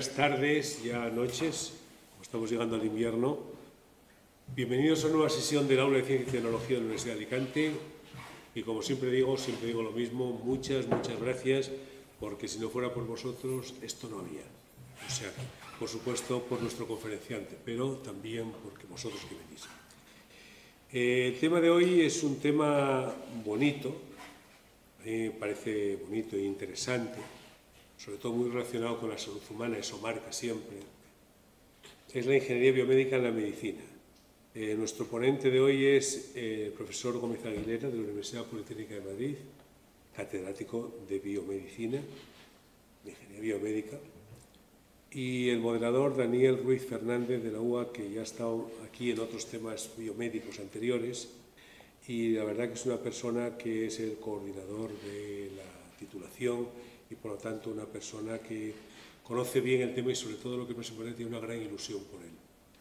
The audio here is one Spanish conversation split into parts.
buenas tardes, ya noches, como estamos llegando al invierno. Bienvenidos a una nueva sesión del Aula de Ciencia y Tecnología de la Universidad de Alicante. Y como siempre digo lo mismo, muchas gracias, porque si no fuera por vosotros, esto no había. O sea, por supuesto, por nuestro conferenciante, pero también porque vosotros que venís. El tema de hoy es un tema bonito, a mí me parece bonito e interesante, sobre todo muy relacionado con la salud humana, eso marca siempre. Es la ingeniería biomédica en la medicina. Nuestro ponente de hoy es el profesor Gómez Aguilera, de la Universidad Politécnica de Madrid, catedrático de biomedicina, de ingeniería biomédica, y el moderador Daniel Ruiz Fernández, de la UA, que ya ha estado aquí en otros temas biomédicos anteriores, y la verdad que es una persona que es el coordinador de la titulación y por lo tanto una persona que conoce bien el tema y sobre todo lo que más importante, tiene una gran ilusión por él.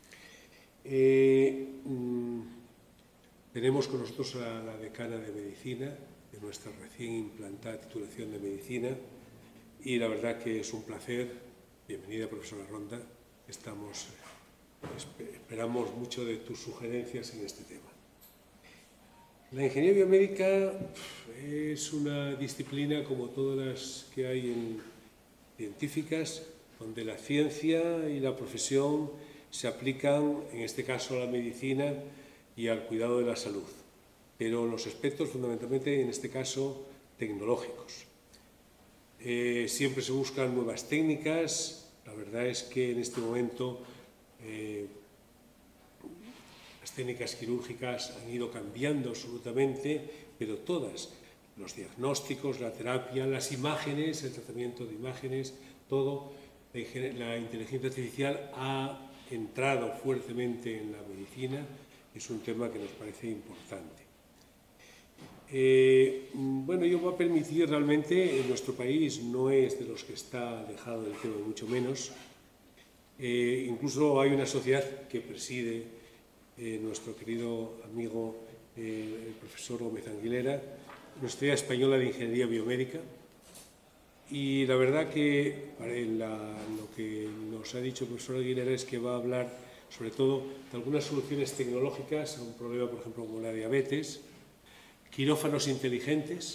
Tenemos con nosotros a la decana de medicina de nuestra recién implantada titulación de medicina y la verdad que es un placer. Bienvenida, profesora Ronda. Esperamos mucho de tus sugerencias en este tema. La ingeniería biomédica es una disciplina como todas las que hay en científicas, donde la ciencia y la profesión se aplican, en este caso, a la medicina y al cuidado de la salud, pero los aspectos fundamentalmente, en este caso, tecnológicos. Siempre se buscan nuevas técnicas. La verdad es que en este momento las técnicas quirúrgicas han ido cambiando absolutamente, pero todas, los diagnósticos, la terapia, las imágenes, el tratamiento de imágenes, todo, la inteligencia artificial ha entrado fuertemente en la medicina, es un tema que nos parece importante. Bueno, yo voy a permitir realmente, en nuestro país no es de los que está alejado del tema, mucho menos. Incluso hay una sociedad que preside nuestro querido amigo el profesor Gómez Aguilera, una sociedad española de ingeniería biomédica. Y la verdad que lo que nos ha dicho el profesor Aguilera es que va a hablar sobre todo de algunas soluciones tecnológicas a un problema, por ejemplo, como la diabetes, quirófanos inteligentes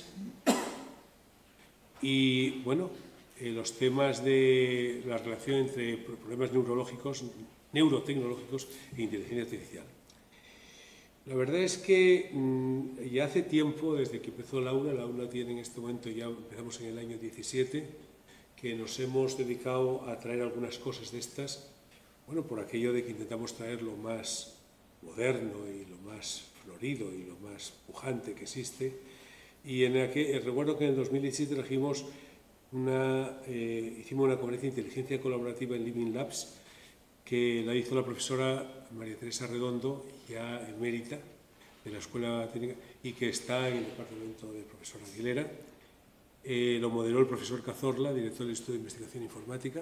y, bueno, los temas de la relación entre problemas neurotecnológicos e inteligencia artificial. La verdad es que ya hace tiempo, desde que empezó la aula tiene en este momento, ya empezamos en el año 17, que nos hemos dedicado a traer algunas cosas de estas, bueno, por aquello de que intentamos traer lo más moderno y lo más florido y lo más pujante que existe. Y recuerdo que en el 2017 hicimos una conferencia de inteligencia colaborativa en Living Labs, que la hizo la profesora María Teresa Redondo, ya emérita de la Escuela Técnica, y que está en el departamento del profesor Aguilera. Lo moderó el profesor Cazorla, director del Estudio de Investigación Informática.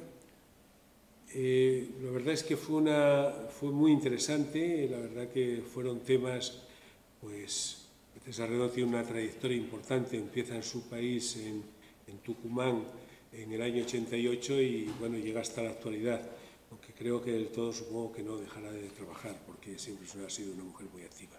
La verdad es que fue muy interesante, la verdad que fueron temas, pues, Teresa Redondo tiene una trayectoria importante, empieza en su país, en Tucumán, en el año 88 y, bueno, llega hasta la actualidad. Aunque creo que del todo supongo que no dejará de trabajar, porque siempre ha sido una mujer muy activa.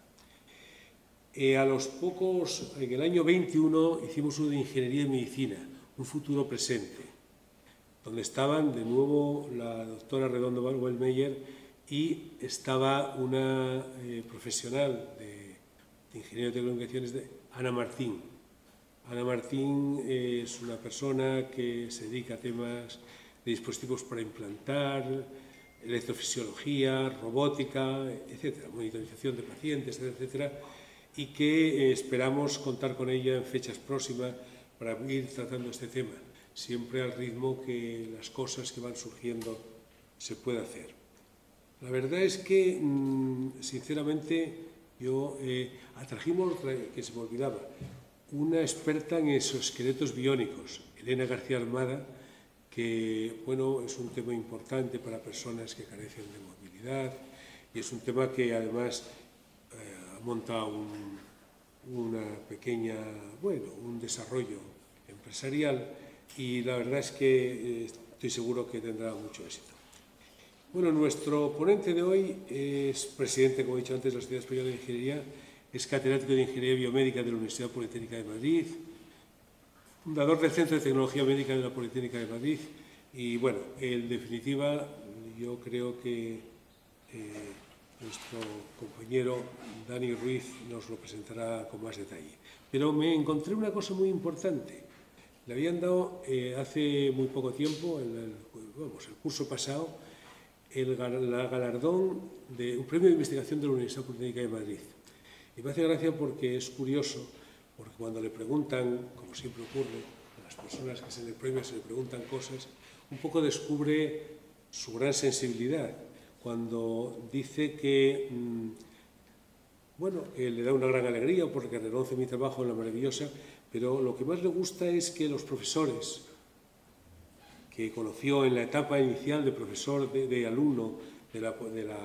En el año 21 hicimos uno de Ingeniería y Medicina, un futuro presente, donde estaban de nuevo la doctora Redondo Wellmeyer y estaba una profesional de Ingeniería de Telecomunicaciones, Ana Martín. Ana Martín es una persona que se dedica a temas de dispositivos para implantar, electrofisiología, robótica, etcétera, monitorización de pacientes, etcétera, y que esperamos contar con ella en fechas próximas para ir tratando este tema, siempre al ritmo que las cosas que van surgiendo se puede hacer. La verdad es que, sinceramente, atrajimos, que se me olvidaba, una experta en exoesqueletos biónicos, Elena García Armada, que, bueno, es un tema importante para personas que carecen de movilidad y es un tema que además ha montado un desarrollo empresarial y la verdad es que estoy seguro que tendrá mucho éxito. Bueno, nuestro ponente de hoy es presidente, como he dicho antes, de la Sociedad Española de Ingeniería, es catedrático de Ingeniería Biomédica de la Universidad Politécnica de Madrid, fundador del Centro de Tecnología Médica de la Politécnica de Madrid y, bueno, en definitiva, yo creo que nuestro compañero Dani Ruiz nos lo presentará con más detalle. Pero me encontré una cosa muy importante. Le habían dado hace muy poco tiempo, el curso pasado, el galardón de un premio de investigación de la Universidad Politécnica de Madrid. Y me hace gracia porque es curioso, porque cuando le preguntan, como siempre ocurre, a las personas que se le premian, se le preguntan cosas, un poco descubre su gran sensibilidad. Cuando dice que, bueno, que le da una gran alegría porque renuncie a mi trabajo en la maravillosa, pero lo que más le gusta es que los profesores que conoció en la etapa inicial de profesor, de alumno de la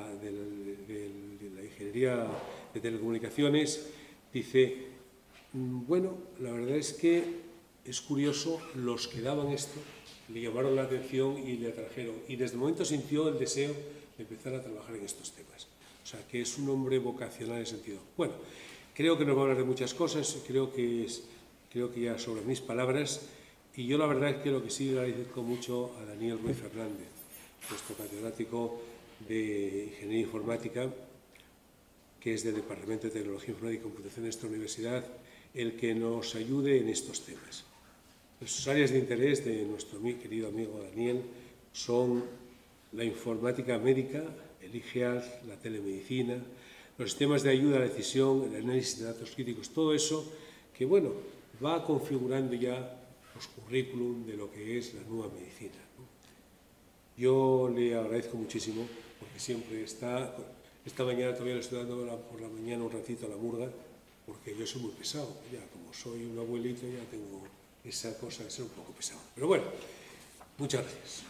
ingeniería de telecomunicaciones, dice, bueno, la verdad es que es curioso, los que daban esto le llamaron la atención y le atrajeron, y desde el momento sintió el deseo de empezar a trabajar en estos temas. O sea, que es un hombre vocacional en ese sentido. Bueno, creo que nos va a hablar de muchas cosas, creo que ya sobre mis palabras, y yo la verdad es que lo que sí le agradezco mucho a Daniel Ruiz Fernández, nuestro catedrático de Ingeniería Informática, que es del Departamento de Tecnología Informática y Computación de esta universidad, el que nos ayude en estos temas. Las áreas de interés de nuestro querido amigo Daniel son la informática médica, el eHealth, la telemedicina, los sistemas de ayuda a la decisión, el análisis de datos críticos, todo eso que, bueno, va configurando ya los currículum de lo que es la nueva medicina, ¿no? Yo le agradezco muchísimo porque siempre está. Esta mañana todavía le estoy dando por la mañana un ratito a la murga porque yo soy muy pesado. Ya como soy un abuelito ya tengo esa cosa de ser un poco pesado. Pero bueno, muchas gracias.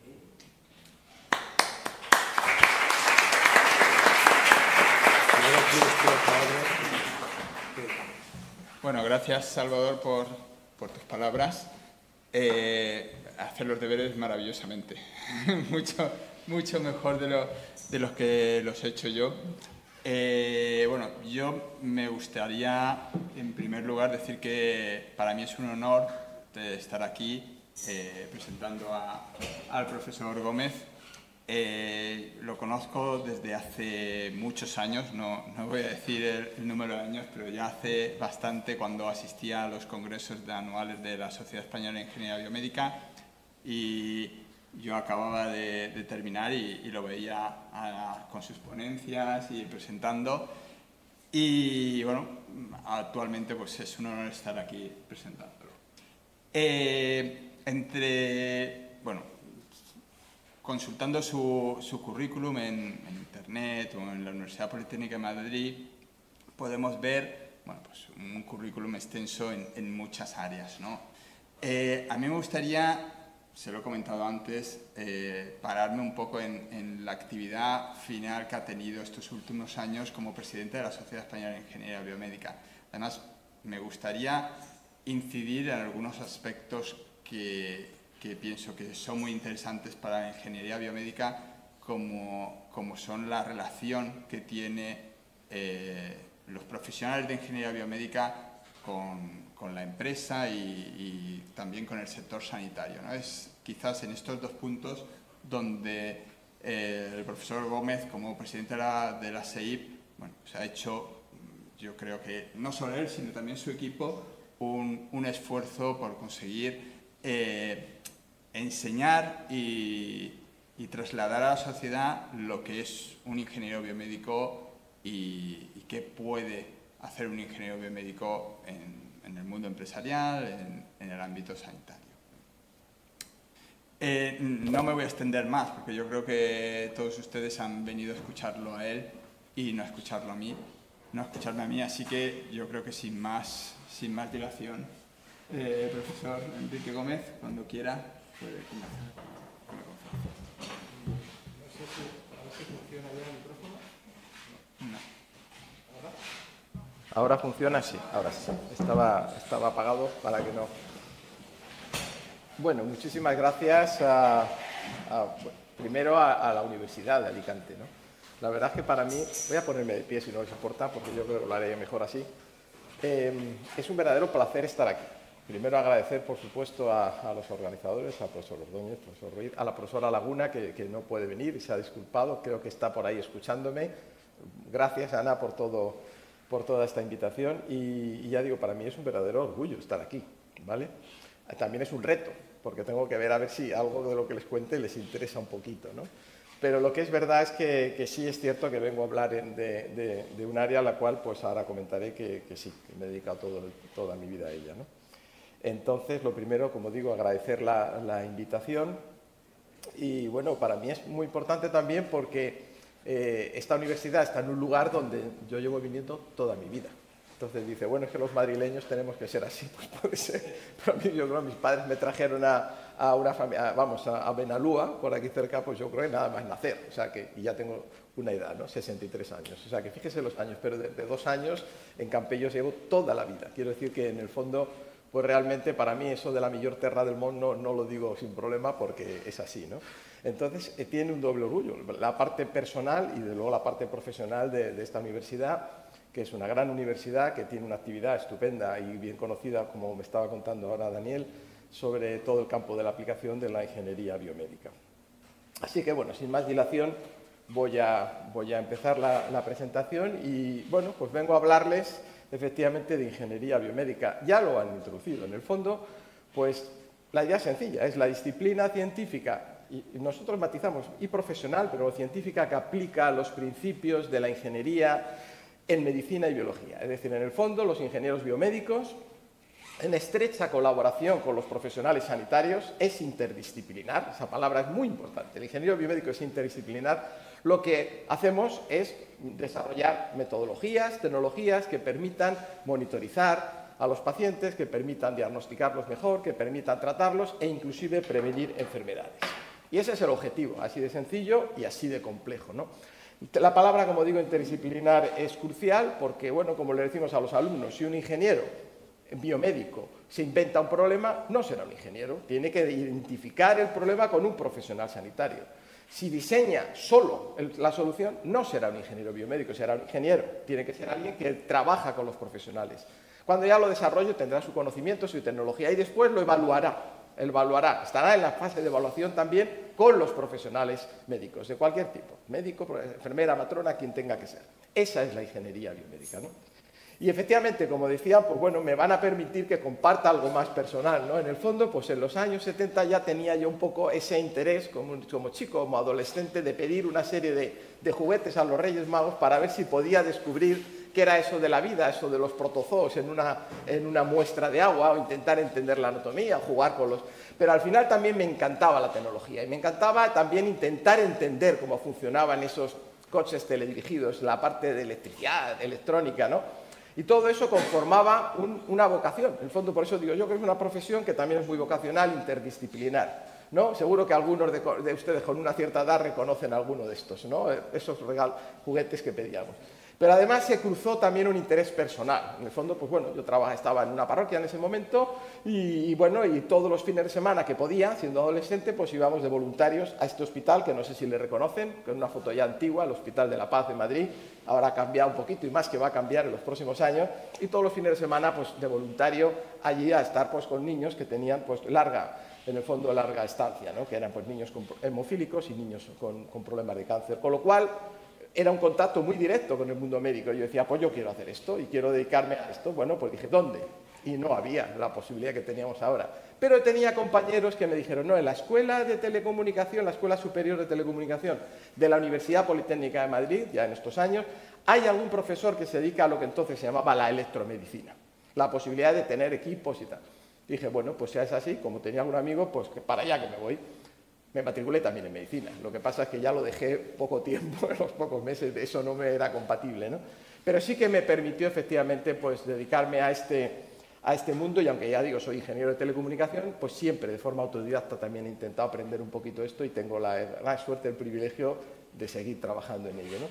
Bueno, gracias Salvador por tus palabras. Hacer los deberes maravillosamente, mucho mejor de los que los he hecho yo. Bueno, yo me gustaría en primer lugar decir que para mí es un honor de estar aquí presentando al profesor Gómez. Lo conozco desde hace muchos años, no voy a decir el número de años, pero ya hace bastante cuando asistía a los congresos anuales de la Sociedad Española de Ingeniería Biomédica y yo acababa de terminar y lo veía con sus ponencias y presentando y bueno, actualmente pues es un honor estar aquí presentándolo. Consultando su currículum en Internet o en la Universidad Politécnica de Madrid, podemos ver pues un currículum extenso en muchas áreas, ¿no? A mí me gustaría, se lo he comentado antes, pararme un poco en la actividad final que ha tenido estos últimos años como presidente de la Sociedad Española de Ingeniería Biomédica. Además, me gustaría incidir en algunos aspectos que pienso que son muy interesantes para la ingeniería biomédica, como son la relación que tiene los profesionales de ingeniería biomédica con la empresa y también con el sector sanitario, ¿no? Es quizás en estos dos puntos donde el profesor Gómez, como presidente de la SEIP, bueno, se ha hecho, yo creo que no solo él, sino también su equipo, un esfuerzo por conseguir enseñar y trasladar a la sociedad lo que es un ingeniero biomédico y qué puede hacer un ingeniero biomédico en el mundo empresarial, en el ámbito sanitario. No me voy a extender más porque yo creo que todos ustedes han venido a escucharlo a él y no a escucharlo a mí, no a escucharme a mí, así que yo creo que sin más dilación, profesor Enrique Gómez, cuando quiera, puede comenzar. No sé si funciona bien el micrófono. No. ¿Ahora funciona? Sí, ahora sí. Estaba apagado para que no... Bueno, muchísimas gracias primero a la Universidad de Alicante, ¿no? La verdad es que para mí, voy a ponerme de pie si no les importa, porque yo creo que lo haré mejor así. Es un verdadero placer estar aquí. Primero agradecer, por supuesto, a los organizadores, al profesor Ordóñez, al profesor Ruiz, a la profesora Laguna, que no puede venir y se ha disculpado, creo que está por ahí escuchándome. Gracias, Ana, por toda esta invitación y ya digo, para mí es un verdadero orgullo estar aquí, ¿vale? También es un reto, porque tengo que ver a ver si algo de lo que les cuente les interesa un poquito, ¿no? Pero lo que es verdad es que sí es cierto que vengo a hablar de un área a la cual pues ahora comentaré que sí, que me he dedicado toda mi vida a ella, ¿no? Entonces, lo primero, como digo, agradecer la invitación y bueno, para mí es muy importante también porque esta universidad está en un lugar donde yo llevo viniendo toda mi vida. Entonces dice, bueno, es que los madrileños tenemos que ser así, pues puede ser. Pero a mí, yo creo que mis padres me trajeron a una familia, vamos, a Benalúa, por aquí cerca, pues yo creo que nada más nacer, o sea que, y ya tengo una edad, ¿no? 63 años, o sea que fíjese los años, pero de 2 años en Campellos llevo toda la vida. Quiero decir que en el fondo, pues realmente para mí eso de la mejor terra del mundo no lo digo sin problema porque es así, ¿no? Entonces tiene un doble orgullo, la parte personal y de luego la parte profesional de esta universidad, que es una gran universidad, que tiene una actividad estupenda y bien conocida, como me estaba contando ahora Daniel, sobre todo el campo de la aplicación de la ingeniería biomédica. Así que, bueno, sin más dilación, voy a empezar la presentación y, bueno, pues vengo a hablarles efectivamente de ingeniería biomédica. Ya lo han introducido. En el fondo, pues la idea es sencilla, es la disciplina científica, y nosotros matizamos, y profesional, pero científica que aplica los principios de la ingeniería en medicina y biología. Es decir, en el fondo, los ingenieros biomédicos, en estrecha colaboración con los profesionales sanitarios, es interdisciplinar, esa palabra es muy importante, el ingeniero biomédico es interdisciplinar, lo que hacemos es desarrollar metodologías, tecnologías que permitan monitorizar a los pacientes, que permitan diagnosticarlos mejor, que permitan tratarlos e inclusive prevenir enfermedades. Y ese es el objetivo, así de sencillo y así de complejo, ¿no? La palabra, como digo, interdisciplinar es crucial porque, bueno, como le decimos a los alumnos, si un ingeniero biomédico se inventa un problema, no será un ingeniero, tiene que identificar el problema con un profesional sanitario. Si diseña solo la solución, no será un ingeniero biomédico, será un ingeniero, tiene que ser alguien que trabaja con los profesionales. Cuando ya lo desarrolle tendrá su conocimiento, su tecnología y después lo evaluará. Estará en la fase de evaluación también con los profesionales médicos, de cualquier tipo, médico, enfermera, matrona, quien tenga que ser. Esa es la ingeniería biomédica, ¿no? Y efectivamente, como decía, pues bueno, me van a permitir que comparta algo más personal, ¿no? En el fondo, pues en los años 70 ya tenía yo un poco ese interés como chico, como adolescente, de pedir una serie de juguetes a los Reyes Magos para ver si podía descubrir qué era eso de la vida, eso de los protozoos en una muestra de agua, o intentar entender la anatomía, jugar con los... Pero al final también me encantaba la tecnología y me encantaba también intentar entender cómo funcionaban esos coches teledirigidos, la parte de electricidad, electrónica, ¿no? Y todo eso conformaba una vocación. En el fondo, por eso digo yo que es una profesión que también es muy vocacional, interdisciplinar, ¿no? Seguro que algunos de ustedes con una cierta edad reconocen alguno de estos, ¿no? Esos juguetes que pedíamos. Pero además se cruzó también un interés personal. En el fondo, pues bueno, yo estaba en una parroquia en ese momento y bueno, y todos los fines de semana que podía, siendo adolescente, pues íbamos de voluntarios a este hospital, que no sé si le reconocen, que es una foto ya antigua, el Hospital de la Paz de Madrid. Ahora ha cambiado un poquito y más que va a cambiar en los próximos años. Y todos los fines de semana, pues de voluntario allí a estar pues con niños que tenían pues larga estancia, ¿no? Que eran pues niños hemofílicos y niños con problemas de cáncer. Con lo cual, era un contacto muy directo con el mundo médico. Yo decía, pues yo quiero hacer esto y quiero dedicarme a esto. Bueno, pues dije, ¿dónde? Y no había la posibilidad que teníamos ahora. Pero tenía compañeros que me dijeron, no, en la Escuela de Telecomunicación, la Escuela Superior de Telecomunicación de la Universidad Politécnica de Madrid, ya en estos años, hay algún profesor que se dedica a lo que entonces se llamaba la electromedicina, la posibilidad de tener equipos y tal. Dije, bueno, pues si es así, como tenía un amigo, pues que para allá que me voy. Me matriculé también en medicina, lo que pasa es que ya lo dejé poco tiempo, en los pocos meses, de eso no me era compatible, ¿no? Pero sí que me permitió efectivamente pues dedicarme a este mundo y aunque ya digo soy ingeniero de telecomunicación, pues siempre de forma autodidacta también he intentado aprender un poquito esto y tengo la gran suerte, el privilegio de seguir trabajando en ello, ¿no?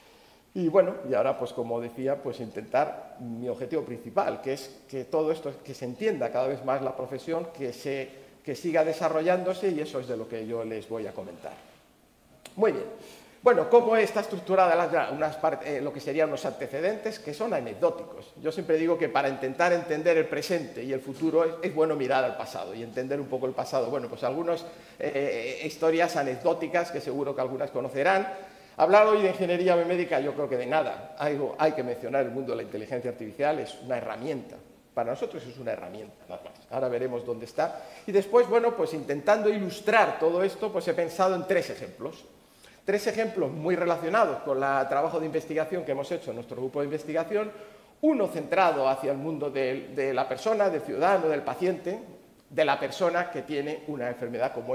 Y bueno, y ahora pues como decía, pues intentar mi objetivo principal, que es que todo esto, que se entienda cada vez más la profesión, que se que siga desarrollándose y eso es de lo que yo les voy a comentar. Muy bien. Bueno, ¿cómo está estructurada lo que serían los antecedentes, que son anecdóticos? Yo siempre digo que para intentar entender el presente y el futuro es bueno mirar al pasado y entender un poco el pasado. Bueno, pues algunas historias anecdóticas que seguro que algunas conocerán. Hablar hoy de ingeniería biomédica yo creo que de nada. Hay que mencionar el mundo de la inteligencia artificial, es una herramienta. Para nosotros es una herramienta, nada más. Ahora veremos dónde está. Y después, bueno, pues intentando ilustrar todo esto, pues he pensado en 3 ejemplos. 3 ejemplos muy relacionados con el trabajo de investigación que hemos hecho en nuestro grupo de investigación. Uno centrado hacia el mundo de la persona, del ciudadano, del paciente, de la persona que tiene una enfermedad como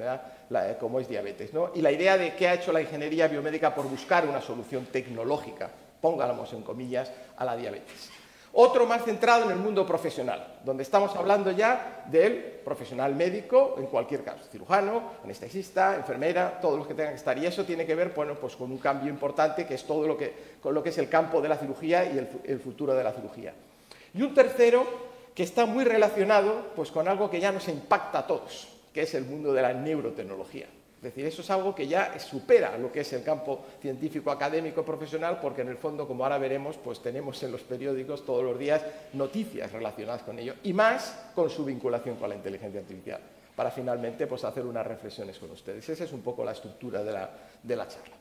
es diabetes, ¿no? Y la idea de qué ha hecho la ingeniería biomédica por buscar una solución tecnológica, póngamos en comillas, a la diabetes. Otro más centrado en el mundo profesional, donde estamos hablando ya del profesional médico, en cualquier caso, cirujano, anestesista, enfermera, todos los que tengan que estar. Y eso tiene que ver, bueno, pues con un cambio importante que es todo con lo que es el campo de la cirugía y el futuro de la cirugía. Y un tercero que está muy relacionado pues, con algo que ya nos impacta a todos, que es el mundo de la neurotecnología. Es decir, eso es algo que ya supera lo que es el campo científico, académico, profesional, porque en el fondo, como ahora veremos, pues tenemos en los periódicos todos los días noticias relacionadas con ello, y más con su vinculación con la inteligencia artificial, para finalmente pues, hacer unas reflexiones con ustedes. Esa es un poco la estructura de la charla.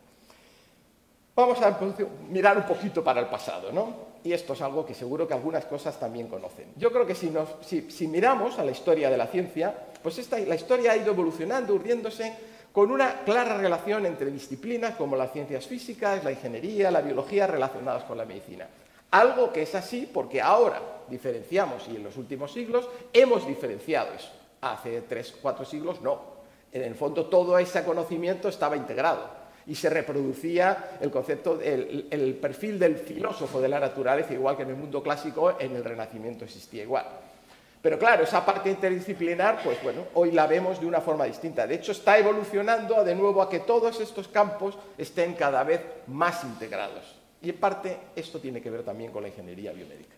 Vamos a mirar un poquito para el pasado, ¿no? Y esto es algo que seguro que algunas cosas también conocen. Yo creo que si miramos a la historia de la ciencia, pues la historia ha ido evolucionando, urdiéndose, con una clara relación entre disciplinas como las ciencias físicas, la ingeniería, la biología, relacionadas con la medicina. Algo que es así porque ahora diferenciamos, y en los últimos siglos hemos diferenciado eso. Hace 3 o 4 siglos no. En el fondo todo ese conocimiento estaba integrado y se reproducía el concepto, el perfil del filósofo de la naturaleza, igual que en el mundo clásico, en el Renacimiento existía igual. Pero claro, esa parte interdisciplinar, pues bueno, hoy la vemos de una forma distinta. De hecho, está evolucionando de nuevo a que todos estos campos estén cada vez más integrados. Y en parte esto tiene que ver también con la ingeniería biomédica.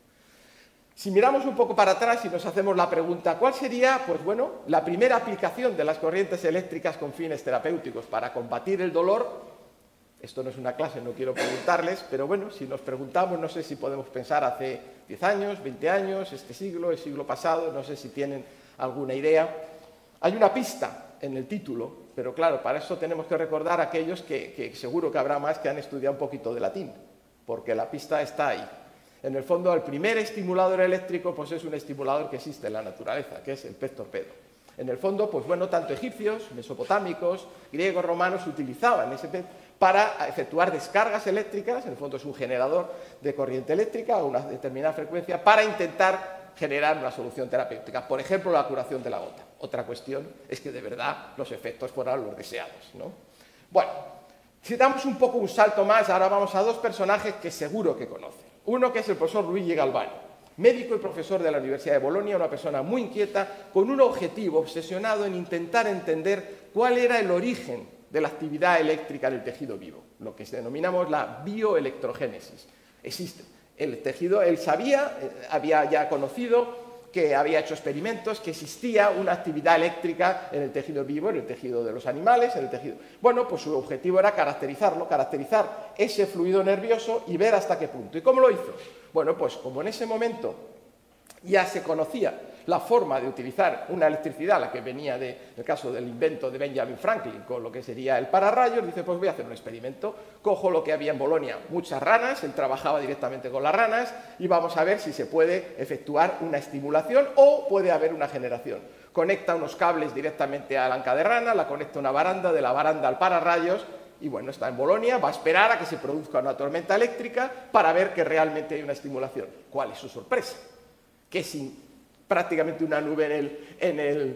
Si miramos un poco para atrás y nos hacemos la pregunta, ¿cuál sería, pues bueno, la primera aplicación de las corrientes eléctricas con fines terapéuticos para combatir el dolor? Esto no es una clase, no quiero preguntarles, pero bueno, si nos preguntamos, no sé si podemos pensar hace 10 años, 20 años, este siglo, el siglo pasado, no sé si tienen alguna idea. Hay una pista en el título, pero claro, para eso tenemos que recordar a aquellos que seguro que habrá más que han estudiado un poquito de latín, porque la pista está ahí. En el fondo, el primer estimulador eléctrico pues es un estimulador que existe en la naturaleza, que es el pez torpedo. En el fondo, pues bueno, tanto egipcios, mesopotámicos, griegos, romanos utilizaban ese pez para efectuar descargas eléctricas, en el fondo es un generador de corriente eléctrica a una determinada frecuencia, para intentar generar una solución terapéutica, por ejemplo, la curación de la gota. Otra cuestión es que de verdad los efectos fueran los deseados, ¿no? Bueno, si damos un poco un salto más, ahora vamos a 2 personajes que seguro que conocen. Uno que es el profesor Luigi Galvani, médico y profesor de la Universidad de Bolonia, una persona muy inquieta, con un objetivo obsesionado en intentar entender cuál era el origen de la actividad eléctrica del tejido vivo, lo que denominamos la bioelectrogénesis. Existe el tejido, él sabía, había ya conocido, que había hecho experimentos, que existía una actividad eléctrica en el tejido vivo, en el tejido de los animales, en el tejido... Bueno, pues su objetivo era caracterizarlo, caracterizar ese fluido nervioso y ver hasta qué punto. ¿Y cómo lo hizo? Bueno, pues como en ese momento ya se conocía la forma de utilizar una electricidad, la que venía del caso del invento de Benjamin Franklin, con lo que sería el pararrayos, dice, pues voy a hacer un experimento, cojo lo que había en Bolonia, muchas ranas, él trabajaba directamente con las ranas, y vamos a ver si se puede efectuar una estimulación o puede haber una generación. Conecta unos cables directamente a la anca de rana, la conecta a una baranda, de la baranda al pararrayos, y bueno, está en Bolonia, va a esperar a que se produzca una tormenta eléctrica para ver que realmente hay una estimulación. ¿Cuál es su sorpresa? Que sin prácticamente una nube en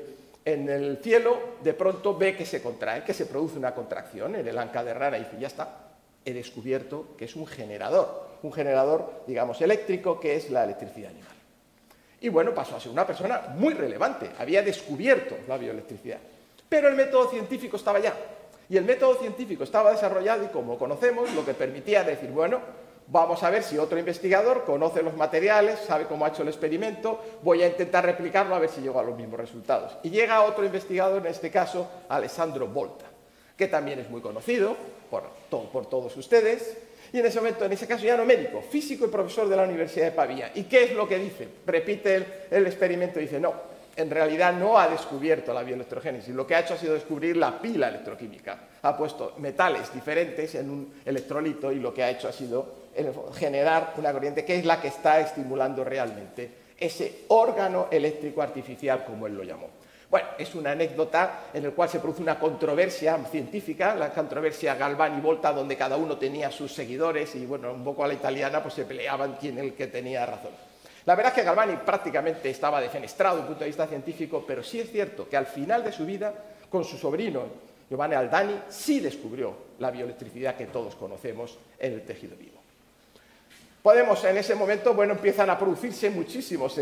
el cielo, de pronto ve que se contrae, que se produce una contracción en el anca de rana y dice, ya está, he descubierto que es un generador, digamos, eléctrico, que es la electricidad animal. Y bueno, pasó a ser una persona muy relevante, había descubierto la bioelectricidad. Pero el método científico estaba ya, y el método científico estaba desarrollado y como conocemos, lo que permitía decir, bueno, Vamos a ver si otro investigador conoce los materiales, sabe cómo ha hecho el experimento, voy a intentar replicarlo a ver si llego a los mismos resultados. Y llega otro investigador, en este caso, Alessandro Volta, que también es muy conocido por todos ustedes, y en ese momento, en ese caso ya no médico, físico y profesor de la Universidad de Pavía. ¿Y qué es lo que dice? Repite el experimento y dice, no, en realidad no ha descubierto la bioelectrogénesis, lo que ha hecho ha sido descubrir la pila electroquímica. Ha puesto metales diferentes en un electrolito y lo que ha hecho ha sido generar una corriente que es la que está estimulando realmente ese órgano eléctrico artificial, como él lo llamó. Bueno, es una anécdota en la cual se produce una controversia científica, la controversia Galvani y Volta, donde cada uno tenía sus seguidores y, bueno, un poco a la italiana, pues se peleaban quién el que tenía razón. La verdad es que Galvani prácticamente estaba defenestrado desde el punto de vista científico, pero sí es cierto que al final de su vida, con su sobrino Giovanni Aldani, sí descubrió la bioelectricidad que todos conocemos en el tejido vivo. Podemos, en ese momento, bueno, empiezan a producirse muchísimas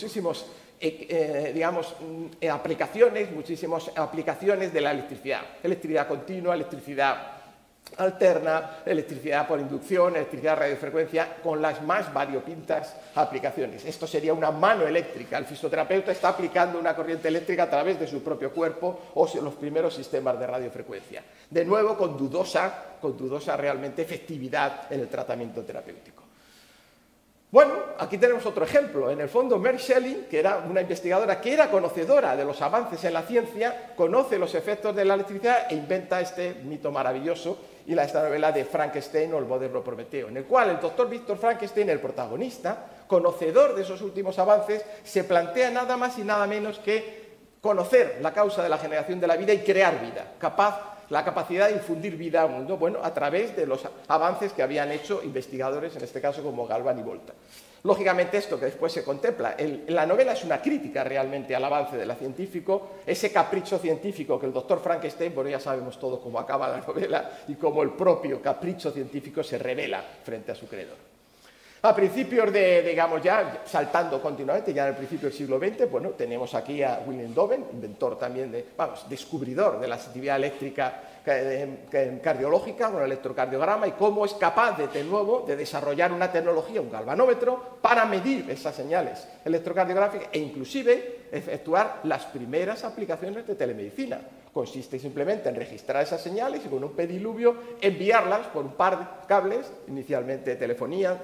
aplicaciones de la electricidad. Electricidad continua, electricidad alterna, electricidad por inducción, electricidad de radiofrecuencia, con las más variopintas aplicaciones. Esto sería una mano eléctrica. El fisioterapeuta está aplicando una corriente eléctrica a través de su propio cuerpo o los primeros sistemas de radiofrecuencia. De nuevo, con dudosa realmente efectividad en el tratamiento terapéutico. Bueno, aquí tenemos otro ejemplo. En el fondo, Mary Shelley, que era una investigadora que era conocedora de los avances en la ciencia, conoce los efectos de la electricidad e inventa este mito maravilloso y esta novela de Frankenstein o el moderno Prometeo, en el cual el doctor Víctor Frankenstein, el protagonista, conocedor de esos últimos avances, se plantea nada más y nada menos que conocer la causa de la generación de la vida y crear vida, la capacidad de infundir vida al mundo, bueno, a través de los avances que habían hecho investigadores, en este caso como Galvani y Volta. Lógicamente, esto que después se contempla, la novela es una crítica realmente al avance de la científico, ese capricho científico que el doctor Frankenstein, bueno, ya sabemos todo cómo acaba la novela y cómo el propio capricho científico se revela frente a su creador. A principios digamos ya, saltando continuamente, ya en el principio del siglo XX, bueno, tenemos aquí a William Doven, inventor también descubridor de la actividad eléctrica cardiológica, con el electrocardiograma, y cómo es capaz de nuevo de desarrollar una tecnología, un galvanómetro, para medir esas señales electrocardiográficas e inclusive efectuar las primeras aplicaciones de telemedicina. Consiste simplemente en registrar esas señales y con un pediluvio enviarlas por un par de cables, inicialmente de telefonía,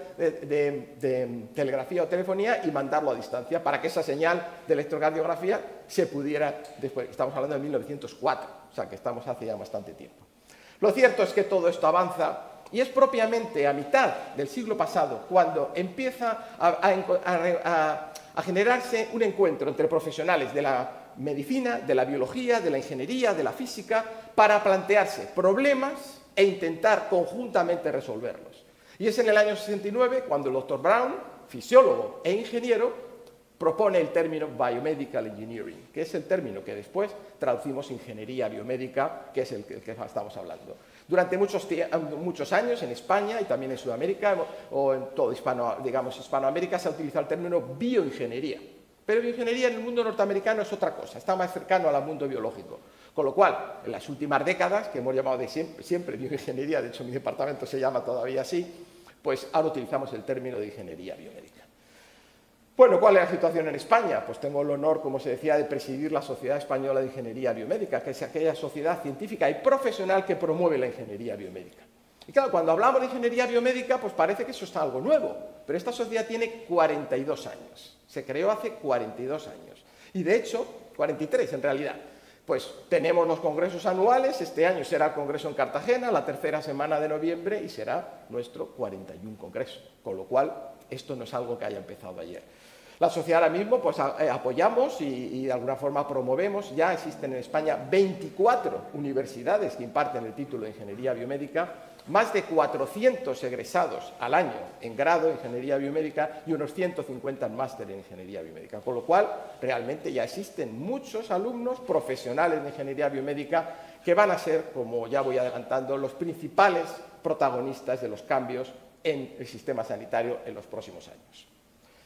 de telegrafía o telefonía, y mandarlo a distancia para que esa señal de electrocardiografía se pudiera, después, estamos hablando de 1904, o sea que estamos hace ya bastante tiempo. Lo cierto es que todo esto avanza y es propiamente a mitad del siglo pasado cuando empieza a generarse un encuentro entre profesionales de la medicina, de la biología, de la ingeniería, de la física, para plantearse problemas e intentar conjuntamente resolverlos. Y es en el año 69 cuando el Dr. Brown, fisiólogo e ingeniero, propone el término Biomedical Engineering, que es el término que después traducimos ingeniería biomédica, que es el que estamos hablando. Durante muchos años en España y también en Sudamérica o en todo Hispanoamérica se ha utilizado el término bioingeniería. Pero bioingeniería en el mundo norteamericano es otra cosa, está más cercano al mundo biológico. Con lo cual, en las últimas décadas, que hemos llamado de siempre bioingeniería, de hecho mi departamento se llama todavía así, pues ahora utilizamos el término de ingeniería biomédica. Bueno, ¿cuál es la situación en España? Pues tengo el honor, como se decía, de presidir la Sociedad Española de Ingeniería Biomédica, que es aquella sociedad científica y profesional que promueve la ingeniería biomédica. Y claro, cuando hablamos de ingeniería biomédica, pues parece que eso está algo nuevo, pero esta sociedad tiene 42 años. Se creó hace 42 años. Y de hecho, 43 en realidad. Pues tenemos los congresos anuales, este año será el congreso en Cartagena, la tercera semana de noviembre, y será nuestro 41 congreso. Con lo cual, esto no es algo que haya empezado ayer. La sociedad ahora mismo pues apoyamos y de alguna forma promovemos, ya existen en España 24 universidades que imparten el título de Ingeniería Biomédica, más de 400 egresados al año en grado de Ingeniería Biomédica y unos 150 en máster en Ingeniería Biomédica, con lo cual realmente ya existen muchos alumnos profesionales de Ingeniería Biomédica que van a ser, como ya voy adelantando, los principales protagonistas de los cambios en el sistema sanitario en los próximos años.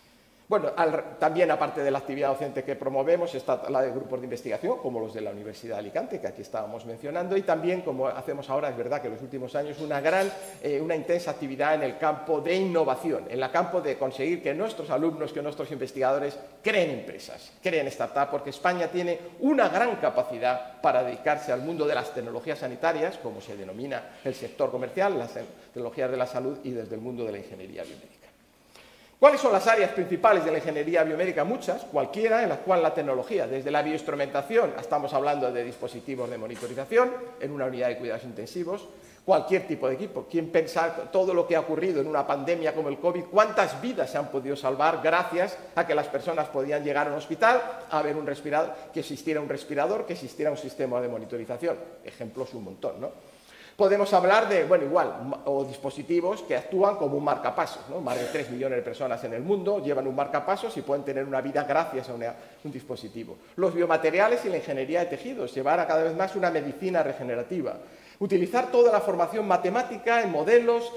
Bueno, también aparte de la actividad docente que promovemos está la de grupos de investigación, como los de la Universidad de Alicante, que aquí estábamos mencionando, y también, como hacemos ahora, es verdad que en los últimos años, una intensa actividad en el campo de innovación, en el campo de conseguir que nuestros alumnos, que nuestros investigadores creen empresas, creen startups, porque España tiene una gran capacidad para dedicarse al mundo de las tecnologías sanitarias, como se denomina el sector comercial, las tecnologías de la salud y desde el mundo de la ingeniería biomédica. ¿Cuáles son las áreas principales de la ingeniería biomédica? Muchas, cualquiera, en las cuales la tecnología, desde la bioinstrumentación, estamos hablando de dispositivos de monitorización en una unidad de cuidados intensivos, cualquier tipo de equipo. ¿Quién piensa todo lo que ha ocurrido en una pandemia como el COVID? ¿Cuántas vidas se han podido salvar gracias a que las personas podían llegar a un hospital a ver un respirador, que existiera un respirador, que existiera un sistema de monitorización? Ejemplos un montón, ¿no? Podemos hablar de, bueno, o dispositivos que actúan como un marcapasos, ¿no? Más de 3 millones de personas en el mundo llevan un marcapasos y pueden tener una vida gracias a un dispositivo. Los biomateriales y la ingeniería de tejidos, llevar a cada vez más una medicina regenerativa. Utilizar toda la formación matemática en modelos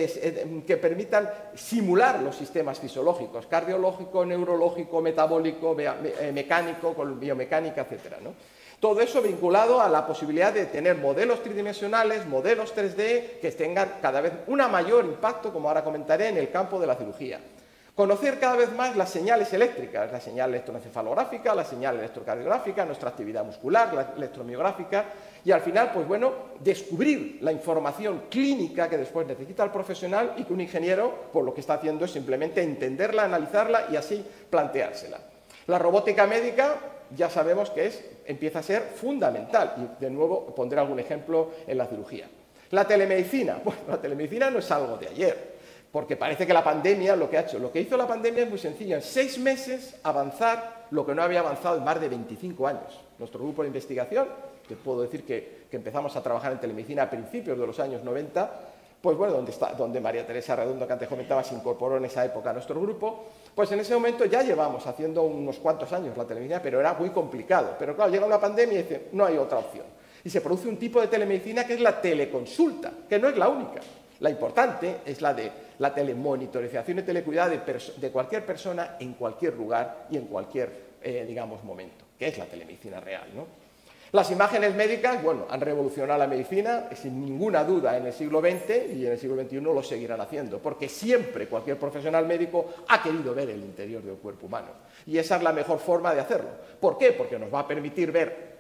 que permitan simular los sistemas fisiológicos, cardiológico, neurológico, metabólico, mecánico, con biomecánica, etcétera, ¿no? Todo eso vinculado a la posibilidad de tener modelos tridimensionales, modelos 3D, que tengan cada vez un mayor impacto, como ahora comentaré, en el campo de la cirugía. Conocer cada vez más las señales eléctricas, la señal electroencefalográfica, la señal electrocardiográfica, nuestra actividad muscular, la electromiográfica, y al final, pues bueno, descubrir la información clínica que después necesita el profesional y que un ingeniero, pues lo que está haciendo es simplemente entenderla, analizarla y así planteársela. La robótica médica, ya sabemos que empieza a ser fundamental, y de nuevo pondré algún ejemplo en la cirugía. La telemedicina, bueno, la telemedicina no es algo de ayer, porque parece que la pandemia lo que hizo la pandemia es muy sencillo, en 6 meses avanzar lo que no había avanzado en más de 25 años. Nuestro grupo de investigación, te puedo decir que empezamos a trabajar en telemedicina a principios de los años 90, pues bueno, donde María Teresa Redondo, que antes comentaba, se incorporó en esa época a nuestro grupo, pues en ese momento ya llevamos haciendo unos cuantos años la telemedicina, pero era muy complicado. Pero claro, llega una pandemia y dice, no hay otra opción. Y se produce un tipo de telemedicina que es la teleconsulta, que no es la única. La importante es la de la telemonitorización y telecuidado de cualquier persona en cualquier lugar y en cualquier, digamos, momento, que es la telemedicina real, ¿no? Las imágenes médicas, bueno, han revolucionado la medicina, sin ninguna duda, en el siglo XX y en el siglo XXI lo seguirán haciendo, porque siempre cualquier profesional médico ha querido ver el interior del cuerpo humano. Y esa es la mejor forma de hacerlo. ¿Por qué? Porque nos va a permitir ver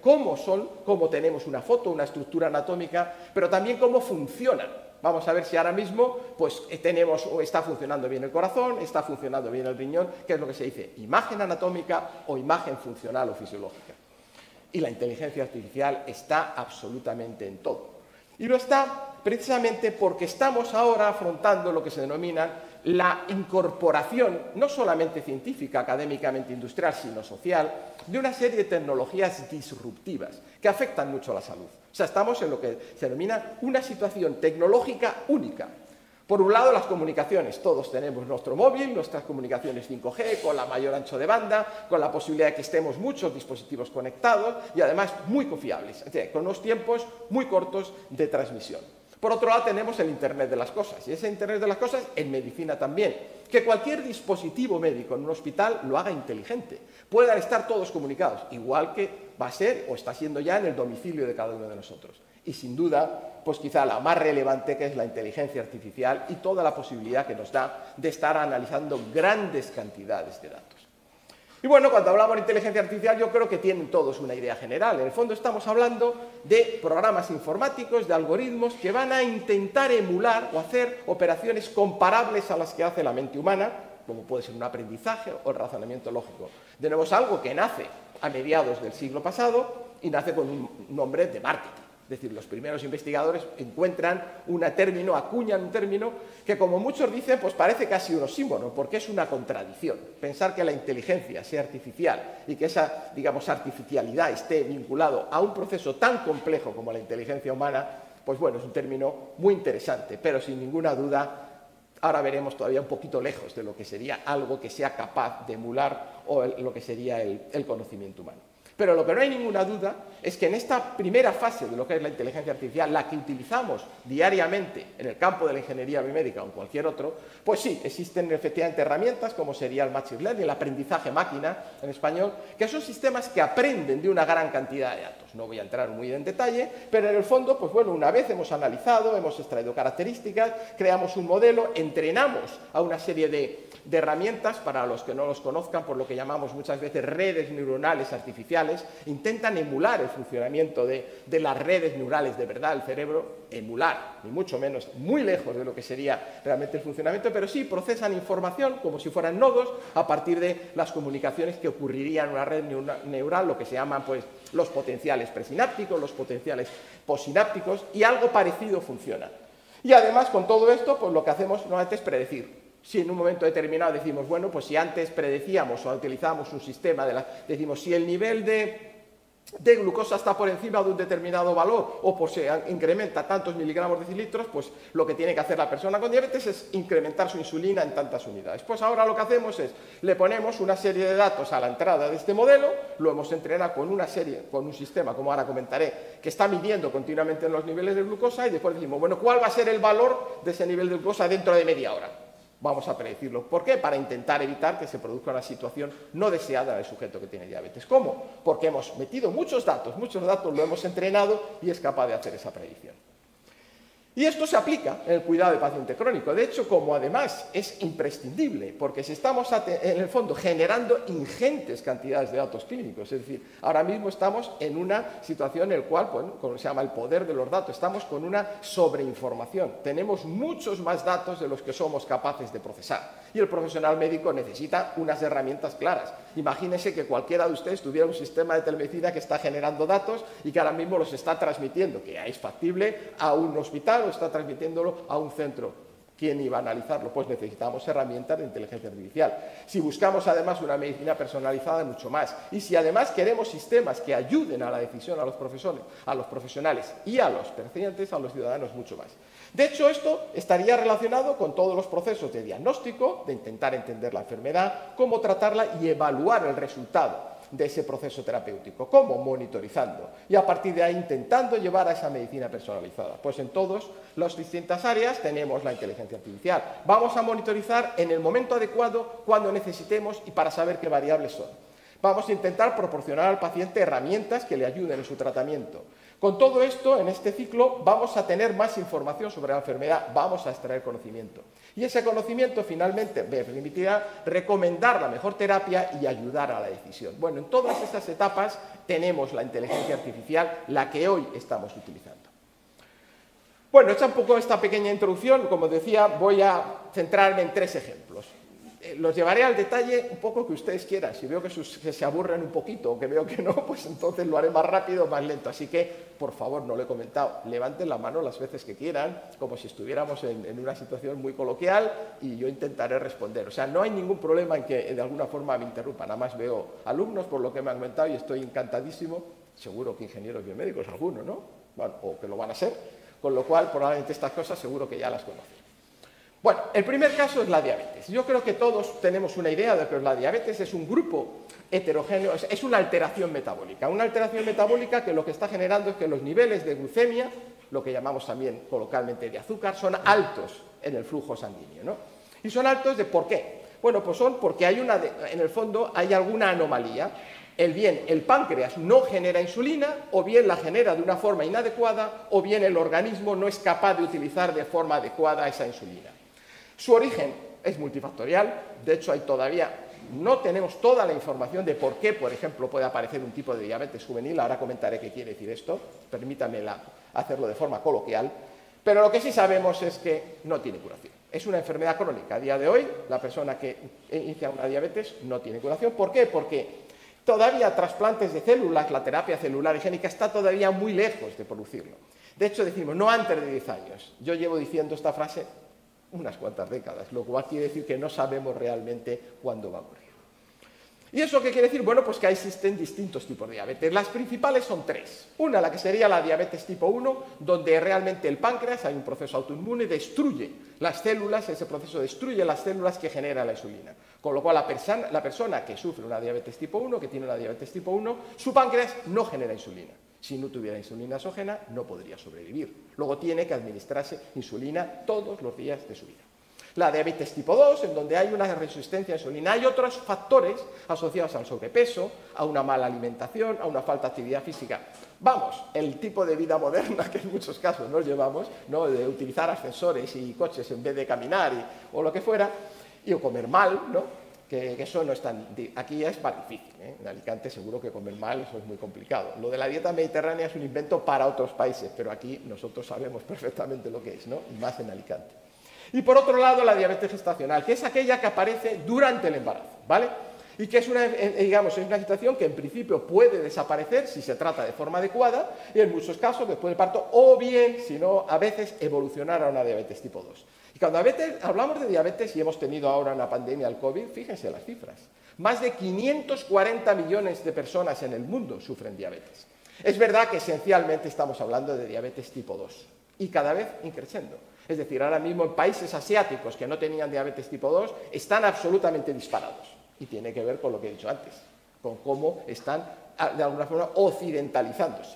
cómo tenemos una foto, una estructura anatómica, pero también cómo funcionan. Vamos a ver si ahora mismo pues, está funcionando bien el corazón, está funcionando bien el riñón, que es lo que se dice imagen anatómica o imagen funcional o fisiológica. Y la inteligencia artificial está absolutamente en todo. Y lo está precisamente porque estamos ahora afrontando lo que se denomina la incorporación, no solamente científica, académicamente industrial, sino social, de una serie de tecnologías disruptivas que afectan mucho a la salud. O sea, estamos en lo que se denomina una situación tecnológica única. Por un lado, las comunicaciones. Todos tenemos nuestro móvil, nuestras comunicaciones 5G, con la mayor ancho de banda, con la posibilidad de que estemos muchos dispositivos conectados y además muy confiables, es decir, con unos tiempos muy cortos de transmisión. Por otro lado, tenemos el Internet de las cosas, y ese Internet de las cosas en medicina también. Que cualquier dispositivo médico en un hospital lo haga inteligente. Puedan estar todos comunicados, igual que va a ser o está siendo ya en el domicilio de cada uno de nosotros. Y sin duda, pues quizá la más relevante, que es la inteligencia artificial y toda la posibilidad que nos da de estar analizando grandes cantidades de datos. Y bueno, cuando hablamos de inteligencia artificial, yo creo que tienen todos una idea general. En el fondo estamos hablando de programas informáticos, de algoritmos que van a intentar emular o hacer operaciones comparables a las que hace la mente humana, como puede ser un aprendizaje o el razonamiento lógico. De nuevo, es algo que nace a mediados del siglo pasado y nace con un nombre de marketing. Es decir, los primeros investigadores encuentran acuñan un término que, como muchos dicen, pues parece casi un oxímoron, porque es una contradicción. Pensar que la inteligencia sea artificial y que esa, digamos, artificialidad esté vinculado a un proceso tan complejo como la inteligencia humana, pues bueno, es un término muy interesante, pero sin ninguna duda ahora veremos todavía un poquito lejos de lo que sería algo que sea capaz de emular o lo que sería el conocimiento humano. Pero lo que no hay ninguna duda es que en esta primera fase de lo que es la inteligencia artificial, la que utilizamos diariamente en el campo de la ingeniería biomédica o en cualquier otro, pues sí, existen efectivamente herramientas como sería el Machine Learning, el aprendizaje máquina en español, que son sistemas que aprenden de una gran cantidad de datos. No voy a entrar muy en detalle, pero en el fondo, pues bueno, una vez hemos analizado, hemos extraído características, creamos un modelo, entrenamos a una serie de herramientas, para los que no los conozcan, por lo que llamamos muchas veces redes neuronales artificiales, intentan emular el funcionamiento de las redes neurales de verdad, el cerebro, emular, ni mucho menos, muy lejos de lo que sería realmente el funcionamiento, pero sí procesan información como si fueran nodos a partir de las comunicaciones que ocurrirían en una red neural, lo que se llaman pues los potenciales presinápticos, los potenciales postsinápticos, y algo parecido funciona. Y además, con todo esto, pues lo que hacemos normalmente es predecir. Si en un momento determinado decimos, bueno, pues si antes predecíamos o utilizábamos un sistema decimos, si el nivel de glucosa está por encima de un determinado valor o por se incrementa tantos miligramos de decilitros, pues lo que tiene que hacer la persona con diabetes es incrementar su insulina en tantas unidades. Pues ahora lo que hacemos es, le ponemos una serie de datos a la entrada de este modelo, lo hemos entrenado con un sistema, como ahora comentaré, que está midiendo continuamente los niveles de glucosa, y después decimos, bueno, ¿cuál va a ser el valor de ese nivel de glucosa dentro de media hora? Vamos a predecirlo. ¿Por qué? Para intentar evitar que se produzca una situación no deseada en el sujeto que tiene diabetes. ¿Cómo? Porque hemos metido muchos datos lo hemos entrenado y es capaz de hacer esa predicción. Y esto se aplica en el cuidado del paciente crónico. De hecho, como además es imprescindible, porque si estamos en el fondo generando ingentes cantidades de datos clínicos, es decir, ahora mismo estamos en una situación en la cual, bueno, como se llama el poder de los datos, estamos con una sobreinformación. Tenemos muchos más datos de los que somos capaces de procesar. Y el profesional médico necesita unas herramientas claras. Imagínense que cualquiera de ustedes tuviera un sistema de telemedicina que está generando datos y que ahora mismo los está transmitiendo, que es factible, a un hospital o está transmitiéndolo a un centro. ¿Quién iba a analizarlo? Pues necesitamos herramientas de inteligencia artificial. Si buscamos además una medicina personalizada, mucho más. Y si además queremos sistemas que ayuden a la decisión a los profesionales y a los pacientes, a los ciudadanos, mucho más. De hecho, esto estaría relacionado con todos los procesos de diagnóstico, de intentar entender la enfermedad, cómo tratarla y evaluar el resultado de ese proceso terapéutico. ¿Cómo? Monitorizando. Y a partir de ahí intentando llevar a esa medicina personalizada. Pues en todas las distintas áreas tenemos la inteligencia artificial. Vamos a monitorizar en el momento adecuado, cuando necesitemos y para saber qué variables son. Vamos a intentar proporcionar al paciente herramientas que le ayuden en su tratamiento. Con todo esto, en este ciclo, vamos a tener más información sobre la enfermedad, vamos a extraer conocimiento. Y ese conocimiento finalmente me permitirá recomendar la mejor terapia y ayudar a la decisión. Bueno, en todas estas etapas tenemos la inteligencia artificial, la que hoy estamos utilizando. Bueno, hecha un poco esta pequeña introducción, como decía, voy a centrarme en 3 ejemplos. Los llevaré al detalle un poco que ustedes quieran. Si veo que se aburren un poquito o que veo que no, pues entonces lo haré más rápido o más lento. Así que, por favor, no lo he comentado, levanten la mano las veces que quieran, como si estuviéramos en una situación muy coloquial, y yo intentaré responder. O sea, no hay ningún problema en que de alguna forma me interrumpan. Nada más veo alumnos por lo que me han comentado y estoy encantadísimo. Seguro que ingenieros biomédicos algunos, ¿no? Bueno, o que lo van a ser. Con lo cual, probablemente estas cosas seguro que ya las conocen. Bueno, el primer caso es la diabetes. Yo creo que todos tenemos una idea de que la diabetes es un grupo heterogéneo, es una alteración metabólica. Una alteración metabólica que lo que está generando es que los niveles de glucemia, lo que llamamos también coloquialmente de azúcar, son altos en el flujo sanguíneo, ¿no? Y son altos de ¿por qué? Bueno, pues son porque en el fondo hay alguna anomalía. Bien el páncreas no genera insulina, o bien la genera de una forma inadecuada, o bien el organismo no es capaz de utilizar de forma adecuada esa insulina. Su origen es multifactorial, de hecho no tenemos toda la información de por qué, por ejemplo, puede aparecer un tipo de diabetes juvenil. Ahora comentaré qué quiere decir esto, permítanme hacerlo de forma coloquial, pero lo que sí sabemos es que no tiene curación. Es una enfermedad crónica. A día de hoy, la persona que inicia una diabetes no tiene curación. ¿Por qué? Porque todavía trasplantes de células, la terapia celular y génica está todavía muy lejos de producirlo. De hecho, decimos, no antes de 10 años. Yo llevo diciendo esta frase unas cuantas décadas, lo cual quiere decir que no sabemos realmente cuándo va a ocurrir. ¿Y eso qué quiere decir? Bueno, pues que existen distintos tipos de diabetes. Las principales son tres. Una, la que sería la diabetes tipo 1, donde realmente el páncreas, hay un proceso autoinmune, destruye las células, ese proceso destruye las células que genera la insulina. Con lo cual, la persona que sufre una diabetes tipo 1, que tiene una diabetes tipo 1, su páncreas no genera insulina. Si no tuviera insulina exógena, no podría sobrevivir. Luego tiene que administrarse insulina todos los días de su vida. La diabetes tipo 2, en donde hay una resistencia a la insulina. Hay otros factores asociados al sobrepeso, a una mala alimentación, a una falta de actividad física. Vamos, el tipo de vida moderna que en muchos casos nos llevamos, ¿no?, de utilizar ascensores y coches en vez de caminar o lo que fuera, y o comer mal, ¿no?, que eso no es tan... Aquí es más difícil, ¿eh? En Alicante seguro que comer mal eso es muy complicado. Lo de la dieta mediterránea es un invento para otros países, pero aquí nosotros sabemos perfectamente lo que es, ¿no?, y más en Alicante. Y por otro lado, la diabetes gestacional, que es aquella que aparece durante el embarazo, ¿vale? Y que es digamos, es una situación que en principio puede desaparecer si se trata de forma adecuada y en muchos casos después del parto, o bien, si no, a veces evolucionar a una diabetes tipo 2. Y cuando hablamos de diabetes y hemos tenido ahora una pandemia del COVID, fíjense las cifras. Más de 540 millones de personas en el mundo sufren diabetes. Es verdad que esencialmente estamos hablando de diabetes tipo 2 y cada vez increciendo. Es decir, ahora mismo en países asiáticos que no tenían diabetes tipo 2 están absolutamente disparados. Y tiene que ver con lo que he dicho antes, con cómo están, de alguna forma, occidentalizándose.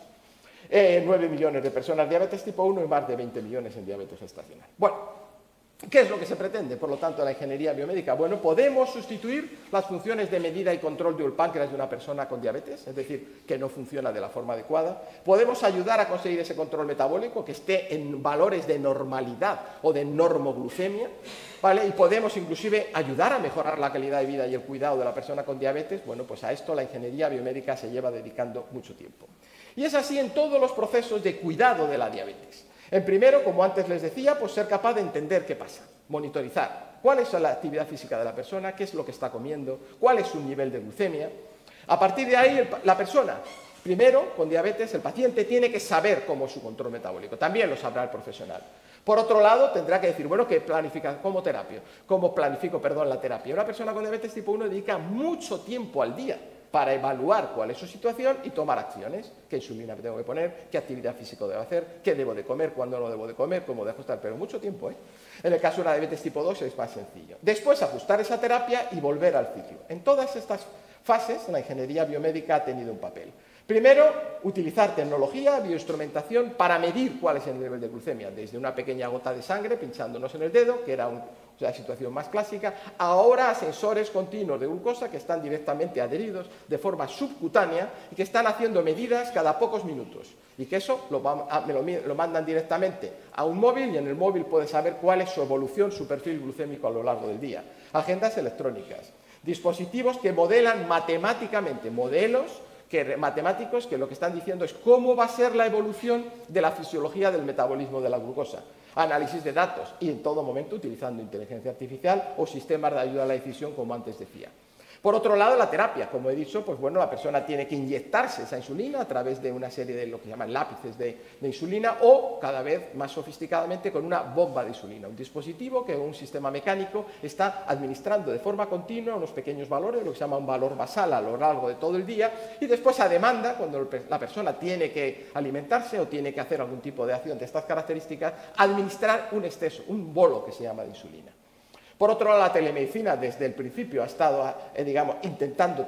9 millones de personas diabetes tipo 1 y más de 20 millones en diabetes gestacional. Bueno, ¿qué es lo que se pretende, por lo tanto, en la ingeniería biomédica? Bueno, podemos sustituir las funciones de medida y control del páncreas de una persona con diabetes, es decir, que no funciona de la forma adecuada. Podemos ayudar a conseguir ese control metabólico que esté en valores de normalidad o de normoglucemia, ¿vale? Y podemos inclusive ayudar a mejorar la calidad de vida y el cuidado de la persona con diabetes. Bueno, pues a esto la ingeniería biomédica se lleva dedicando mucho tiempo. Y es así en todos los procesos de cuidado de la diabetes. En primero, como antes les decía, pues ser capaz de entender qué pasa, monitorizar cuál es la actividad física de la persona, qué es lo que está comiendo, cuál es su nivel de glucemia. A partir de ahí, la persona, primero, con diabetes, el paciente tiene que saber cómo es su control metabólico, también lo sabrá el profesional. Por otro lado, tendrá que decir, bueno, ¿qué planifica? ¿Cómo planifico la terapia? Una persona con diabetes tipo 1 dedica mucho tiempo al día para evaluar cuál es su situación y tomar acciones. ¿Qué insulina tengo que poner? ¿Qué actividad física debo hacer? ¿Qué debo de comer? ¿Cuándo no debo de comer? ¿Cómo dejo estar? Pero mucho tiempo, ¿eh? En el caso de una diabetes tipo 2 es más sencillo. Después, ajustar esa terapia y volver al ciclo. En todas estas fases, la ingeniería biomédica ha tenido un papel. Primero, utilizar tecnología, bioinstrumentación, para medir cuál es el nivel de glucemia, desde una pequeña gota de sangre pinchándonos en el dedo, que era la situación más clásica, ahora a sensores continuos de glucosa que están directamente adheridos de forma subcutánea y que están haciendo medidas cada pocos minutos. Y que eso lo mandan directamente a un móvil y en el móvil puede saber cuál es su evolución, su perfil glucémico a lo largo del día. Agendas electrónicas, dispositivos que modelan matemáticamente, matemáticos que lo que están diciendo es cómo va a ser la evolución de la fisiología del metabolismo de la glucosa. Análisis de datos y en todo momento utilizando inteligencia artificial o sistemas de ayuda a la decisión, como antes decía. Por otro lado, la terapia, como he dicho, pues bueno, la persona tiene que inyectarse esa insulina a través de una serie de lo que llaman lápices de insulina o, cada vez más sofisticadamente, con una bomba de insulina, un dispositivo que un sistema mecánico está administrando de forma continua unos pequeños valores, lo que se llama un valor basal a lo largo de todo el día, y después a demanda, cuando la persona tiene que alimentarse o tiene que hacer algún tipo de acción de estas características, administrar un exceso, un bolo que se llama de insulina. Por otro lado, la telemedicina desde el principio ha estado, digamos, intentando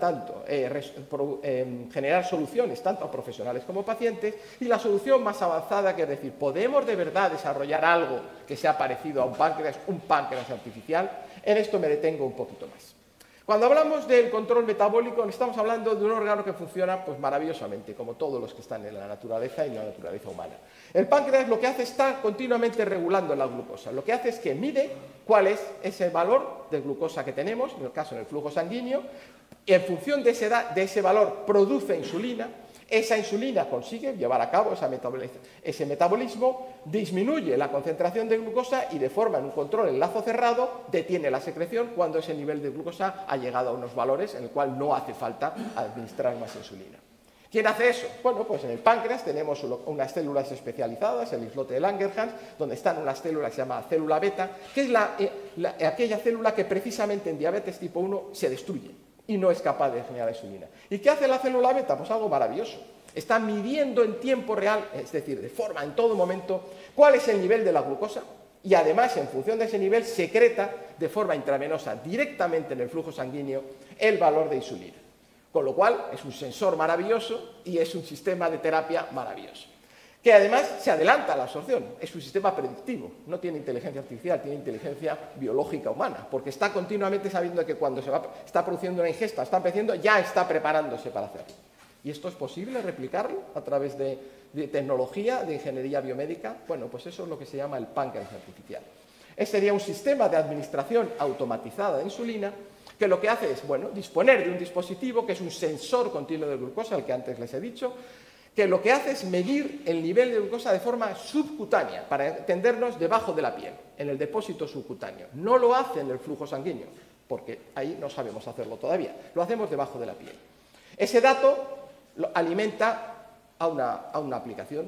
generar soluciones tanto a profesionales como a pacientes, y la solución más avanzada, que es decir, ¿podemos de verdad desarrollar algo que sea parecido a un páncreas artificial? En esto me detengo un poquito más. Cuando hablamos del control metabólico, estamos hablando de un órgano que funciona pues, maravillosamente, como todos los que están en la naturaleza y en la naturaleza humana. El páncreas lo que hace es estar continuamente regulando la glucosa. Lo que hace es que mide cuál es ese valor de glucosa que tenemos, en el caso del flujo sanguíneo, y en función de ese valor produce insulina. Esa insulina consigue llevar a cabo ese metabolismo, disminuye la concentración de glucosa y de forma en un control en lazo cerrado detiene la secreción cuando ese nivel de glucosa ha llegado a unos valores en el cual no hace falta administrar más insulina. ¿Quién hace eso? Bueno, pues en el páncreas tenemos unas células especializadas, el islote de Langerhans, donde están unas células que se llama célula beta, que es aquella célula que precisamente en diabetes tipo 1 se destruye. y no es capaz de generar insulina. ¿Y qué hace la célula beta? Pues algo maravilloso. Está midiendo en tiempo real, es decir, de forma en todo momento, cuál es el nivel de la glucosa y además, en función de ese nivel, secreta de forma intravenosa directamente en el flujo sanguíneo el valor de insulina. Con lo cual, es un sensor maravilloso y es un sistema de terapia maravilloso. Que además se adelanta a la absorción, es un sistema predictivo, no tiene inteligencia artificial, tiene inteligencia biológica humana, porque está continuamente sabiendo que cuando está produciendo una ingesta, está empezando, ya está preparándose para hacerlo. ¿Y esto es posible replicarlo a través de tecnología, de ingeniería biomédica? Bueno, pues eso es lo que se llama el páncreas artificial. Este sería un sistema de administración automatizada de insulina que lo que hace es, bueno, disponer de un dispositivo que es un sensor continuo de glucosa, el que antes les he dicho, que lo que hace es medir el nivel de glucosa de forma subcutánea, para entendernos debajo de la piel, en el depósito subcutáneo. No lo hace en el flujo sanguíneo, porque ahí no sabemos hacerlo todavía. Lo hacemos debajo de la piel. Ese dato lo alimenta a una aplicación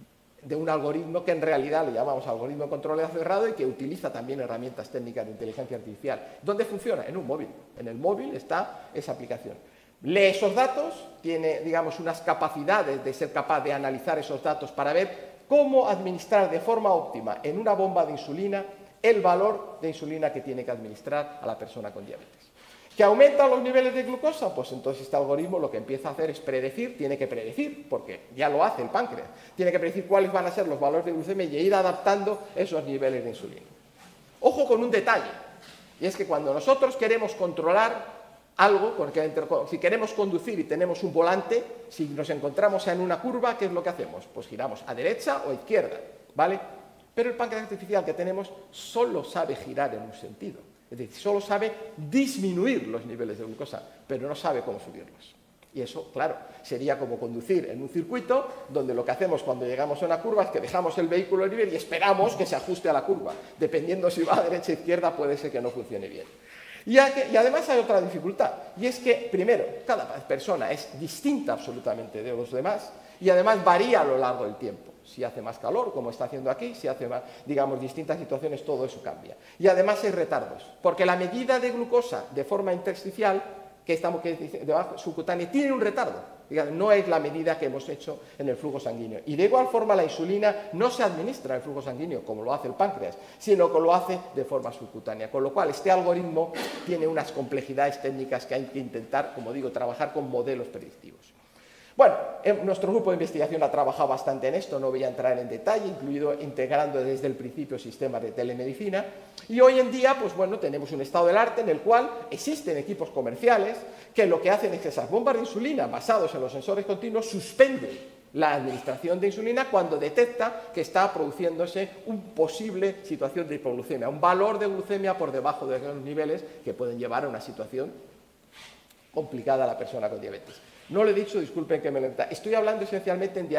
de un algoritmo que en realidad le llamamos algoritmo de control cerrado y que utiliza también herramientas técnicas de inteligencia artificial. ¿Dónde funciona? En un móvil. En el móvil está esa aplicación. Lee esos datos, tiene, digamos, unas capacidades de ser capaz de analizar esos datos para ver cómo administrar de forma óptima en una bomba de insulina el valor de insulina que tiene que administrar a la persona con diabetes. ¿Que aumentan los niveles de glucosa? Pues entonces este algoritmo lo que empieza a hacer es predecir, tiene que predecir, porque ya lo hace el páncreas, tiene que predecir cuáles van a ser los valores de glucemia y ir adaptando esos niveles de insulina. Ojo con un detalle, y es que cuando nosotros queremos controlar algo, porque si queremos conducir y tenemos un volante, si nos encontramos en una curva, ¿qué es lo que hacemos? Pues giramos a derecha o a izquierda, ¿vale? Pero el páncreas artificial que tenemos solo sabe girar en un sentido. Es decir, solo sabe disminuir los niveles de glucosa, pero no sabe cómo subirlos. Y eso, claro, sería como conducir en un circuito donde lo que hacemos cuando llegamos a una curva es que dejamos el vehículo libre y esperamos que se ajuste a la curva. Dependiendo si va a derecha o izquierda, puede ser que no funcione bien. Y además hay otra dificultad, y es que, primero, cada persona es distinta absolutamente de los demás y además varía a lo largo del tiempo. Si hace más calor, como está haciendo aquí, si hace más, digamos, distintas situaciones, todo eso cambia. Y además hay retardos, porque la medida de glucosa de forma intersticial, que estamos debajo subcutánea, tiene un retardo. Digamos, no es la medida que hemos hecho en el flujo sanguíneo. Y de igual forma la insulina no se administra en el flujo sanguíneo, como lo hace el páncreas, sino que lo hace de forma subcutánea. Con lo cual, este algoritmo tiene unas complejidades técnicas que hay que intentar, como digo, trabajar con modelos predictivos. Bueno, nuestro grupo de investigación ha trabajado bastante en esto, no voy a entrar en detalle, incluido integrando desde el principio sistemas de telemedicina. Y hoy en día, pues bueno, tenemos un estado del arte en el cual existen equipos comerciales que lo que hacen es que esas bombas de insulina basados en los sensores continuos suspenden la administración de insulina cuando detecta que está produciéndose una posible situación de hipoglucemia, un valor de glucemia por debajo de los niveles que pueden llevar a una situación complicada a la persona con diabetes. No lo he dicho, disculpen que me lo... Estoy hablando esencialmente en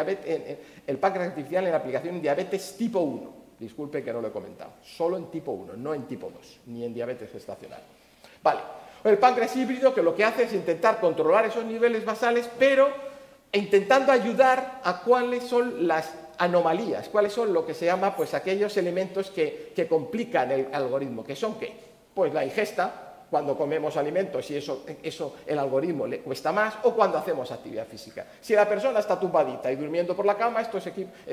el páncreas artificial en la aplicación en diabetes tipo 1. Disculpen que no lo he comentado. Solo en tipo 1, no en tipo 2, ni en diabetes gestacional. Vale. El páncreas híbrido que lo que hace es intentar controlar esos niveles basales, pero intentando ayudar a cuáles son las anomalías, cuáles son lo que se llama pues aquellos elementos que complican el algoritmo, que son ¿qué? Pues la ingesta, cuando comemos alimentos y eso el algoritmo le cuesta más, o cuando hacemos actividad física. Si la persona está tumbadita y durmiendo por la cama, estos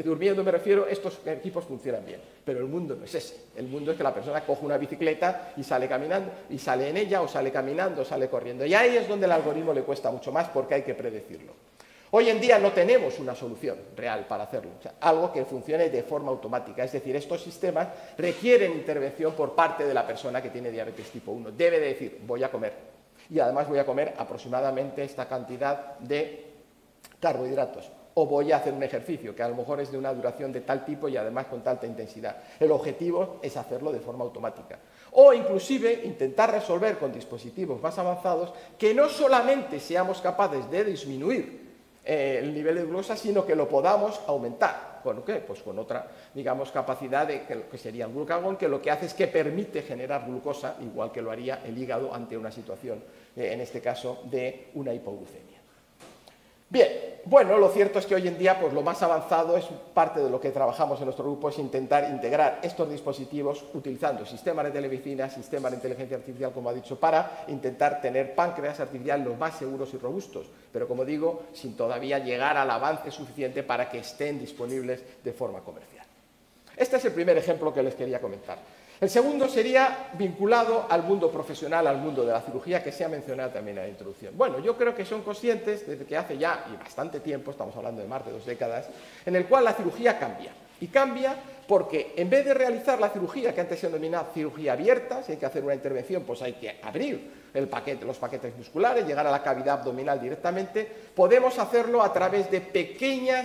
equipos funcionan bien. Pero el mundo no es ese. El mundo es que la persona coge una bicicleta y sale caminando, y sale en ella, o sale caminando, o sale corriendo. Y ahí es donde el algoritmo le cuesta mucho más porque hay que predecirlo. Hoy en día no tenemos una solución real para hacerlo, o sea, algo que funcione de forma automática. Es decir, estos sistemas requieren intervención por parte de la persona que tiene diabetes tipo 1. Debe de decir, voy a comer. Y además voy a comer aproximadamente esta cantidad de carbohidratos. O voy a hacer un ejercicio, que a lo mejor es de una duración de tal tipo y además con tanta intensidad. El objetivo es hacerlo de forma automática. O inclusive intentar resolver con dispositivos más avanzados que no solamente seamos capaces de disminuir el nivel de glucosa, sino que lo podamos aumentar. ¿Con qué? Pues con otra, digamos, capacidad que sería el glucagón, que lo que hace es que permite generar glucosa, igual que lo haría el hígado ante una situación, en este caso, de una hipoglucemia. Bien, bueno, lo cierto es que hoy en día pues, lo más avanzado es parte de lo que trabajamos en nuestro grupo, es intentar integrar estos dispositivos utilizando sistemas de telemedicina, sistemas de inteligencia artificial, como ha dicho, para intentar tener páncreas artificial los más seguros y robustos, pero como digo, sin todavía llegar al avance suficiente para que estén disponibles de forma comercial. Este es el primer ejemplo que les quería comentar. El segundo sería vinculado al mundo profesional, al mundo de la cirugía, que se ha mencionado también en la introducción. Bueno, yo creo que son conscientes desde que hace ya y bastante tiempo, estamos hablando de más de 2 décadas, en el cual la cirugía cambia. Y cambia porque en vez de realizar la cirugía que antes se denominaba cirugía abierta, si hay que hacer una intervención, pues hay que abrir los paquetes musculares, llegar a la cavidad abdominal directamente, podemos hacerlo a través de pequeños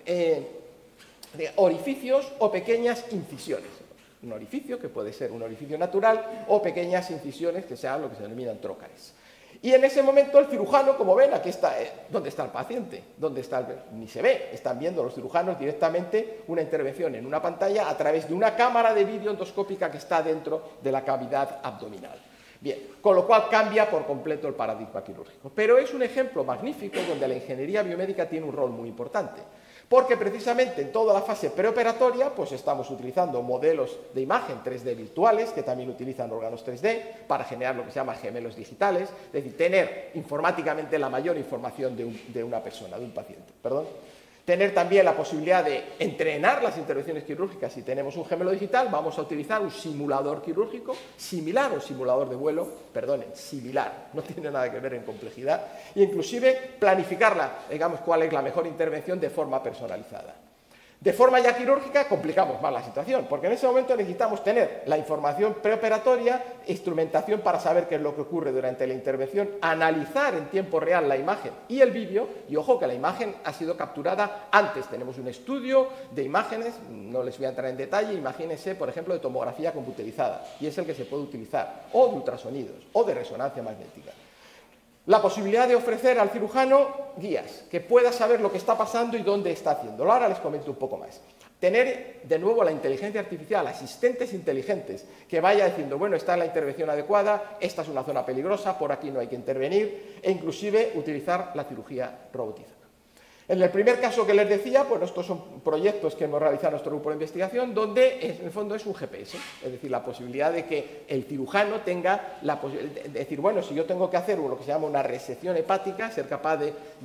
orificios o pequeñas incisiones. Un orificio, que puede ser un orificio natural, o pequeñas incisiones que sean lo que se denominan trócares. Y en ese momento el cirujano, como ven, aquí está, ¿dónde está el paciente? ¿Dónde está ni se ve, están viendo los cirujanos directamente una intervención en una pantalla a través de una cámara de vídeo endoscópica que está dentro de la cavidad abdominal. Bien, con lo cual cambia por completo el paradigma quirúrgico. Pero es un ejemplo magnífico donde la ingeniería biomédica tiene un rol muy importante. Porque precisamente en toda la fase preoperatoria pues estamos utilizando modelos de imagen 3D virtuales que también utilizan órganos 3D para generar lo que se llama gemelos digitales, es decir, tener informáticamente la mayor información de una persona, de un paciente. Tener también la posibilidad de entrenar las intervenciones quirúrgicas. Si tenemos un gemelo digital, vamos a utilizar un simulador quirúrgico similar a un simulador de vuelo, similar, no tiene nada que ver en complejidad, e inclusive planificarla, digamos, cuál es la mejor intervención de forma personalizada. De forma ya quirúrgica complicamos más la situación, porque en ese momento necesitamos tener la información preoperatoria, instrumentación para saber qué es lo que ocurre durante la intervención, analizar en tiempo real la imagen y el vídeo, y ojo que la imagen ha sido capturada antes. Tenemos un estudio de imágenes, no les voy a entrar en detalle, imagínense, por ejemplo, de tomografía computerizada, y es el que se puede utilizar, o de ultrasonidos, o de resonancia magnética. La posibilidad de ofrecer al cirujano guías, que pueda saber lo que está pasando y dónde está haciéndolo. Ahora les comento un poco más. Tener de nuevo la inteligencia artificial, asistentes inteligentes, que vaya diciendo, bueno, esta es la intervención adecuada, esta es una zona peligrosa, por aquí no hay que intervenir, e inclusive utilizar la cirugía robotizada. En el primer caso que les decía, pues estos son proyectos que hemos realizado en nuestro grupo de investigación, donde en el fondo es un GPS, es decir, la posibilidad de que el cirujano tenga la posibilidad de decir, bueno, si yo tengo que hacer lo que se llama una resección hepática, ser capaz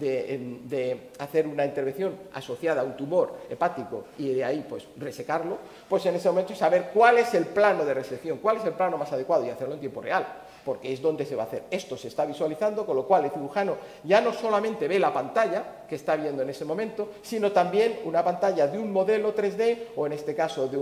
de hacer una intervención asociada a un tumor hepático y de ahí pues resecarlo, pues en ese momento saber cuál es el plano de resección, cuál es el plano más adecuado y hacerlo en tiempo real, porque es donde se va a hacer. Esto se está visualizando, con lo cual el cirujano ya no solamente ve la pantalla que está viendo en ese momento, sino también una pantalla de un modelo 3D, o en este caso de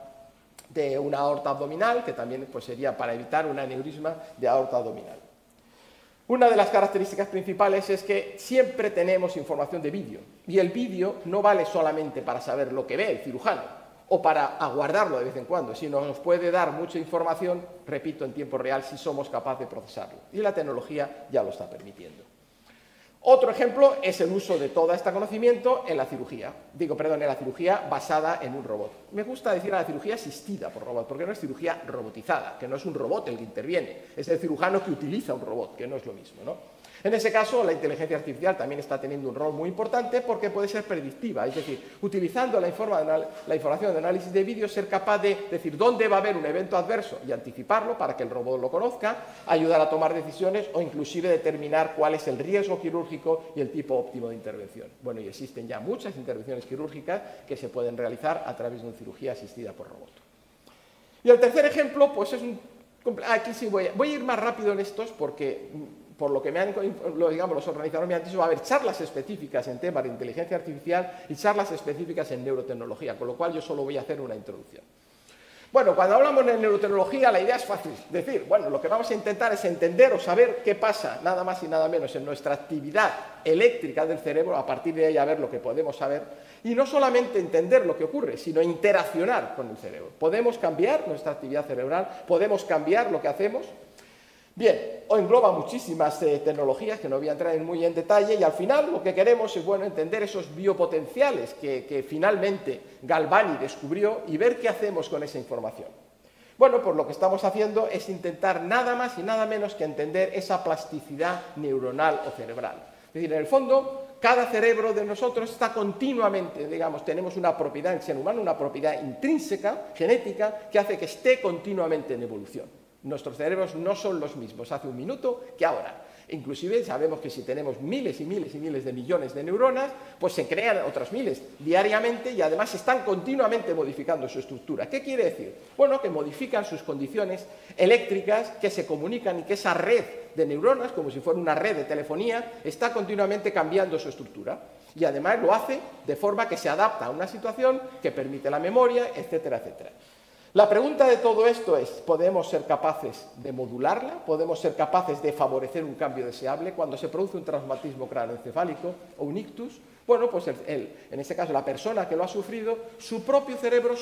una aorta abdominal, que también pues, sería para evitar un aneurisma de aorta abdominal. Una de las características principales es que siempre tenemos información de vídeo, y el vídeo no vale solamente para saber lo que ve el cirujano, o para aguardarlo de vez en cuando, sino nos puede dar mucha información, repito, en tiempo real, si somos capaces de procesarlo. Y la tecnología ya lo está permitiendo. Otro ejemplo es el uso de todo este conocimiento en la cirugía. En la cirugía basada en un robot. Me gusta decir a la cirugía asistida por robot, porque no es cirugía robotizada, que no es un robot el que interviene, es el cirujano que utiliza un robot, que no es lo mismo, ¿no? En ese caso, la inteligencia artificial también está teniendo un rol muy importante porque puede ser predictiva, es decir, utilizando la información de análisis de vídeo, ser capaz de decir dónde va a haber un evento adverso y anticiparlo para que el robot lo conozca, ayudar a tomar decisiones o inclusive determinar cuál es el riesgo quirúrgico y el tipo óptimo de intervención. Bueno, y existen ya muchas intervenciones quirúrgicas que se pueden realizar a través de una cirugía asistida por robot. Y el tercer ejemplo, pues es aquí sí voy a ir más rápido en estos porque por lo que los organizadores me han dicho, va a haber charlas específicas en temas de inteligencia artificial y charlas específicas en neurotecnología, con lo cual yo solo voy a hacer una introducción. Bueno, cuando hablamos de neurotecnología, la idea es fácil. Decir, bueno, lo que vamos a intentar es entender o saber qué pasa, nada más y nada menos, en nuestra actividad eléctrica del cerebro, a partir de ahí a ver lo que podemos saber, y no solamente entender lo que ocurre, sino interaccionar con el cerebro. Podemos cambiar nuestra actividad cerebral, podemos cambiar lo que hacemos. Bien, engloba muchísimas tecnologías que no voy a entrar muy en detalle, y al final lo que queremos es entender esos biopotenciales que finalmente Galvani descubrió y ver qué hacemos con esa información. Bueno, pues lo que estamos haciendo es intentar nada más y nada menos que entender esa plasticidad neuronal o cerebral. Es decir, en el fondo, cada cerebro de nosotros está continuamente, digamos, tenemos una propiedad en el ser humano, una propiedad intrínseca, genética, que hace que esté continuamente en evolución. Nuestros cerebros no son los mismos hace un minuto que ahora. Inclusive sabemos que si tenemos miles y miles y miles de millones de neuronas, pues se crean otras miles diariamente y además están continuamente modificando su estructura. ¿Qué quiere decir? Bueno, que modifican sus condiciones eléctricas, que se comunican y que esa red de neuronas, como si fuera una red de telefonía, está continuamente cambiando su estructura. Y además lo hace de forma que se adapta a una situación que permite la memoria, etcétera, etcétera. La pregunta de todo esto es, ¿podemos ser capaces de modularla? ¿Podemos ser capaces de favorecer un cambio deseable cuando se produce un traumatismo cráneoencefálico o un ictus? Bueno, pues en este caso la persona que lo ha sufrido, su propio cerebro,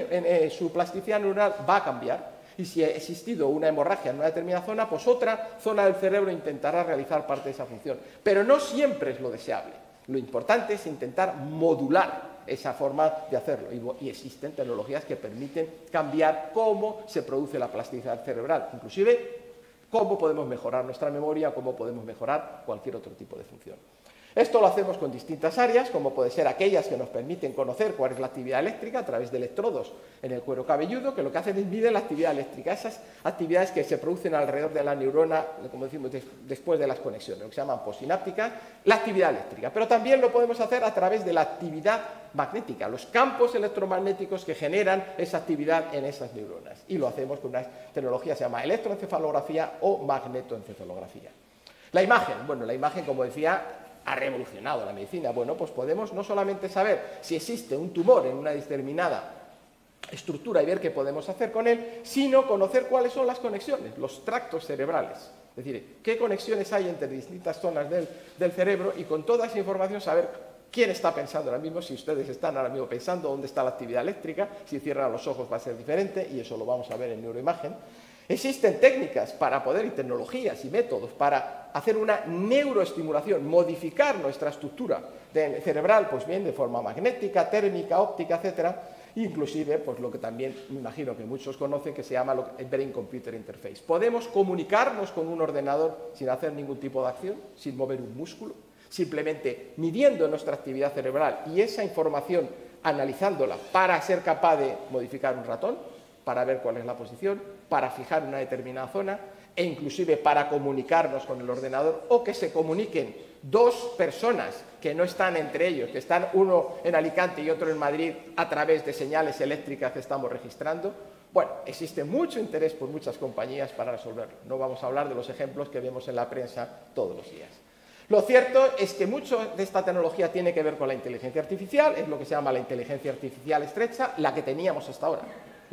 su plasticidad neuronal va a cambiar. Y si ha existido una hemorragia en una determinada zona, pues otra zona del cerebro intentará realizar parte de esa función. Pero no siempre es lo deseable. Lo importante es intentar modular esa forma de hacerlo. Y existen tecnologías que permiten cambiar cómo se produce la plasticidad cerebral, inclusive cómo podemos mejorar nuestra memoria, cómo podemos mejorar cualquier otro tipo de función. Esto lo hacemos con distintas áreas, como puede ser aquellas que nos permiten conocer cuál es la actividad eléctrica a través de electrodos en el cuero cabelludo, que lo que hacen es medir la actividad eléctrica, esas actividades que se producen alrededor de la neurona, como decimos, después de las conexiones, lo que se llaman postsinápticas, la actividad eléctrica. Pero también lo podemos hacer a través de la actividad magnética, los campos electromagnéticos que generan esa actividad en esas neuronas. Y lo hacemos con una tecnología que se llama electroencefalografía o magnetoencefalografía. La imagen, bueno, la imagen, como decía, ha revolucionado la medicina. Bueno, pues podemos no solamente saber si existe un tumor en una determinada estructura y ver qué podemos hacer con él, sino conocer cuáles son las conexiones, los tractos cerebrales. Es decir, qué conexiones hay entre distintas zonas del cerebro y con toda esa información saber quién está pensando ahora mismo, si ustedes están ahora mismo pensando dónde está la actividad eléctrica, si cierran los ojos va a ser diferente y eso lo vamos a ver en neuroimagen. Existen técnicas para poder, y tecnologías y métodos para hacer una neuroestimulación, modificar nuestra estructura cerebral, pues bien, de forma magnética, térmica, óptica, etcétera, inclusive, pues lo que también me imagino que muchos conocen, que se llama el Brain-Computer Interface. Podemos comunicarnos con un ordenador sin hacer ningún tipo de acción, sin mover un músculo, simplemente midiendo nuestra actividad cerebral y esa información analizándola para ser capaz de modificar un ratón, para ver cuál es la posición, para fijar una determinada zona e inclusive para comunicarnos con el ordenador o que se comuniquen dos personas que no están entre ellos, que están uno en Alicante y otro en Madrid a través de señales eléctricas que estamos registrando. Bueno, existe mucho interés por muchas compañías para resolverlo. No vamos a hablar de los ejemplos que vemos en la prensa todos los días. Lo cierto es que mucho de esta tecnología tiene que ver con la inteligencia artificial, es lo que se llama la inteligencia artificial estrecha, la que teníamos hasta ahora.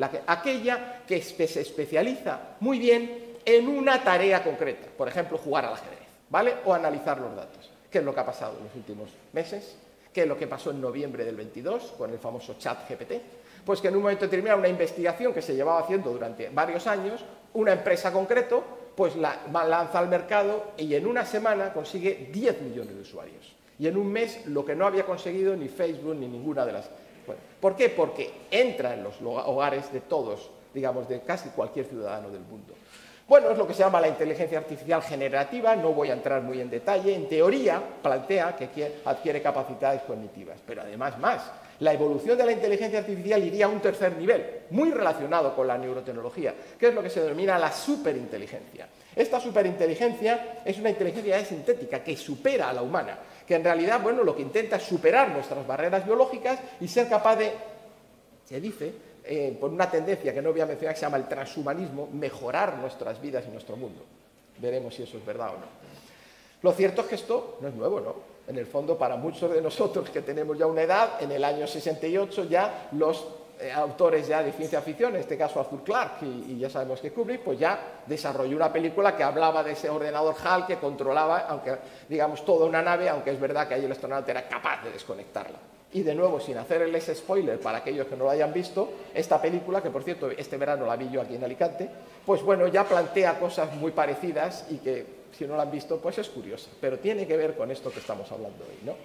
Aquella que se especializa muy bien en una tarea concreta, por ejemplo, jugar al ajedrez, ¿vale? O analizar los datos. ¿Qué es lo que ha pasado en los últimos meses? ¿Qué es lo que pasó en noviembre del 22 con el famoso ChatGPT? Pues que en un momento determinado una investigación que se llevaba haciendo durante varios años, una empresa concreto, pues la lanza al mercado y en una semana consigue 10 millones de usuarios. Y en un mes lo que no había conseguido ni Facebook ni ninguna de las... Bueno, ¿por qué? Porque entra en los hogares de todos, digamos, de casi cualquier ciudadano del mundo. Bueno, es lo que se llama la inteligencia artificial generativa, no voy a entrar muy en detalle, en teoría plantea que adquiere capacidades cognitivas, pero además más. La evolución de la inteligencia artificial iría a un tercer nivel, muy relacionado con la neurotecnología, que es lo que se denomina la superinteligencia. Esta superinteligencia es una inteligencia sintética que supera a la humana, que en realidad, bueno, lo que intenta es superar nuestras barreras biológicas y ser capaz de, se dice, por una tendencia que no voy a mencionar, que se llama el transhumanismo, mejorar nuestras vidas y nuestro mundo. Veremos si eso es verdad o no. Lo cierto es que esto no es nuevo, ¿no? En el fondo, para muchos de nosotros que tenemos ya una edad, en el año 68 ya los autores ya de ciencia ficción, en este caso Arthur Clarke y ya sabemos que Kubrick, pues ya desarrolló una película que hablaba de ese ordenador HAL que controlaba, aunque digamos toda una nave, aunque es verdad que ahí el astronauta era capaz de desconectarla. Y de nuevo, sin hacerles spoiler para aquellos que no lo hayan visto, esta película, que por cierto este verano la vi yo aquí en Alicante, pues bueno, ya plantea cosas muy parecidas y que si no la han visto, pues es curiosa, pero tiene que ver con esto que estamos hablando hoy, ¿no?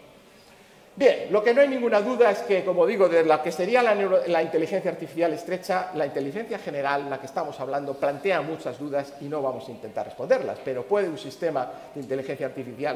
Bien, lo que no hay ninguna duda es que, como digo, de la que sería la inteligencia artificial estrecha, la inteligencia general, la que estamos hablando, plantea muchas dudas y no vamos a intentar responderlas, pero ¿puede un sistema de inteligencia artificial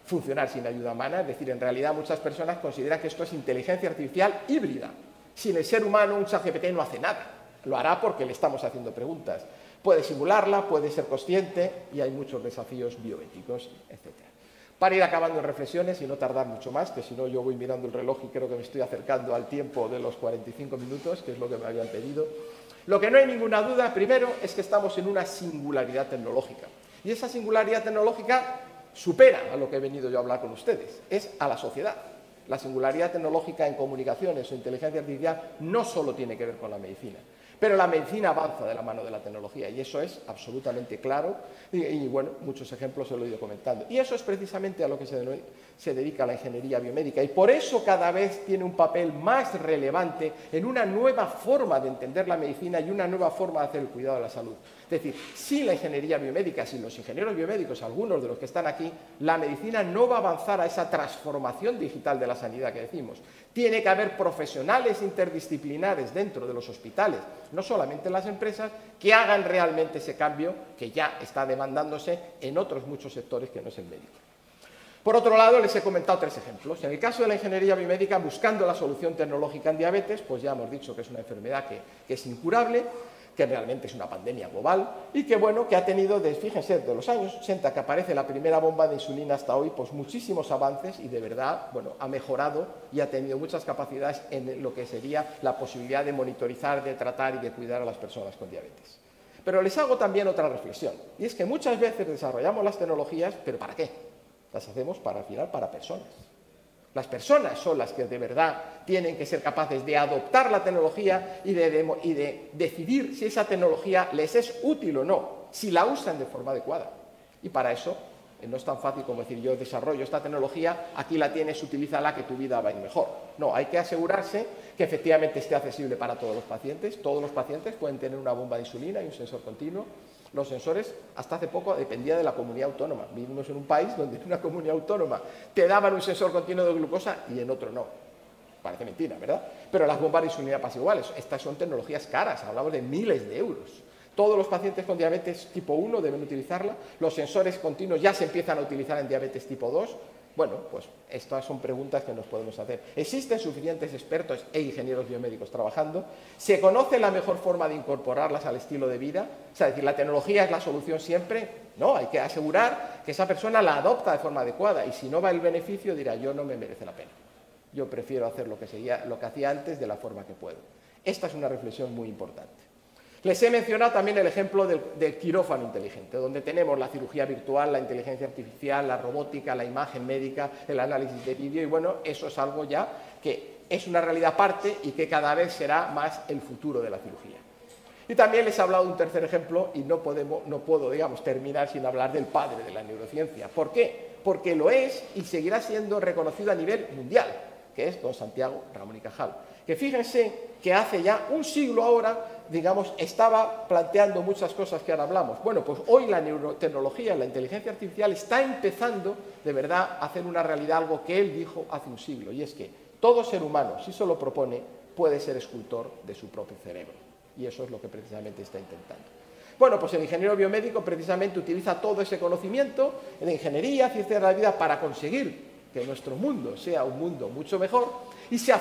funcionar sin ayuda humana. Es decir, en realidad muchas personas consideran que esto es inteligencia artificial híbrida. Sin el ser humano, un ChatGPT no hace nada. Lo hará porque le estamos haciendo preguntas. Puede simularla, puede ser consciente y hay muchos desafíos bioéticos, etc. Para ir acabando en reflexiones y no tardar mucho más, que si no yo voy mirando el reloj y creo que me estoy acercando al tiempo de los 45 minutos, que es lo que me habían pedido. Lo que no hay ninguna duda, primero, es que estamos en una singularidad tecnológica. Y esa singularidad tecnológica supera a lo que he venido yo a hablar con ustedes, es a la sociedad. La singularidad tecnológica en comunicaciones o inteligencia artificial no solo tiene que ver con la medicina, pero la medicina avanza de la mano de la tecnología y eso es absolutamente claro y bueno, muchos ejemplos se lo he ido comentando. Y eso es precisamente a lo que se dedica la ingeniería biomédica y por eso cada vez tiene un papel más relevante en una nueva forma de entender la medicina y una nueva forma de hacer el cuidado de la salud. Es decir, sin la ingeniería biomédica, sin los ingenieros biomédicos, algunos de los que están aquí, la medicina no va a avanzar a esa transformación digital de la sanidad que decimos. Tiene que haber profesionales interdisciplinares dentro de los hospitales, no solamente en las empresas, que hagan realmente ese cambio que ya está demandándose en otros muchos sectores que no es el médico. Por otro lado, les he comentado 3 ejemplos. En el caso de la ingeniería biomédica, buscando la solución tecnológica en diabetes, pues ya hemos dicho que es una enfermedad que es incurable, que realmente es una pandemia global y que, bueno, que ha tenido, fíjense, de los años 80 que aparece la primera bomba de insulina hasta hoy, pues muchísimos avances y de verdad, bueno, ha mejorado y ha tenido muchas capacidades en lo que sería la posibilidad de monitorizar, de tratar y de cuidar a las personas con diabetes. Pero les hago también otra reflexión, y es que muchas veces desarrollamos las tecnologías, ¿pero para qué? Las hacemos al final para personas. Las personas son las que de verdad tienen que ser capaces de adoptar la tecnología y de decidir si esa tecnología les es útil o no, si la usan de forma adecuada. Y para eso no es tan fácil como decir yo desarrollo esta tecnología, aquí la tienes, utilízala que tu vida va a ir mejor. No, hay que asegurarse que efectivamente esté accesible para todos los pacientes. Todos los pacientes pueden tener una bomba de insulina y un sensor continuo. Los sensores, hasta hace poco, dependía de la comunidad autónoma. Vivimos en un país donde en una comunidad autónoma te daban un sensor continuo de glucosa y en otro no. Parece mentira, ¿verdad? Pero las bombas de insulina pasan iguales. Estas son tecnologías caras, hablamos de miles de euros. Todos los pacientes con diabetes tipo 1 deben utilizarla. Los sensores continuos ya se empiezan a utilizar en diabetes tipo 2. Bueno, pues estas son preguntas que nos podemos hacer. ¿Existen suficientes expertos e ingenieros biomédicos trabajando? ¿Se conoce la mejor forma de incorporarlas al estilo de vida? O sea, es decir, ¿la tecnología es la solución siempre? No, hay que asegurar que esa persona la adopta de forma adecuada y si no va el beneficio dirá, yo no me merece la pena. Yo prefiero hacer lo que hacía antes de la forma que puedo. Esta es una reflexión muy importante. Les he mencionado también el ejemplo del quirófano inteligente, donde tenemos la cirugía virtual, la inteligencia artificial, la robótica, la imagen médica, el análisis de vídeo, y bueno, eso es algo ya que es una realidad aparte y que cada vez será más el futuro de la cirugía. Y también les he hablado de un tercer ejemplo y no puedo, digamos, terminar sin hablar del padre de la neurociencia. ¿Por qué? Porque lo es y seguirá siendo reconocido a nivel mundial, que es don Santiago Ramón y Cajal, que fíjense que hace ya un siglo ahora, digamos, estaba planteando muchas cosas que ahora hablamos. Bueno, pues hoy la neurotecnología, la inteligencia artificial está empezando de verdad a hacer una realidad algo que él dijo hace un siglo, y es que todo ser humano, si se lo propone, puede ser escultor de su propio cerebro, y eso es lo que precisamente está intentando. Bueno, pues el ingeniero biomédico precisamente utiliza todo ese conocimiento de ingeniería, ciencia de la vida, para conseguir que nuestro mundo sea un mundo mucho mejor y se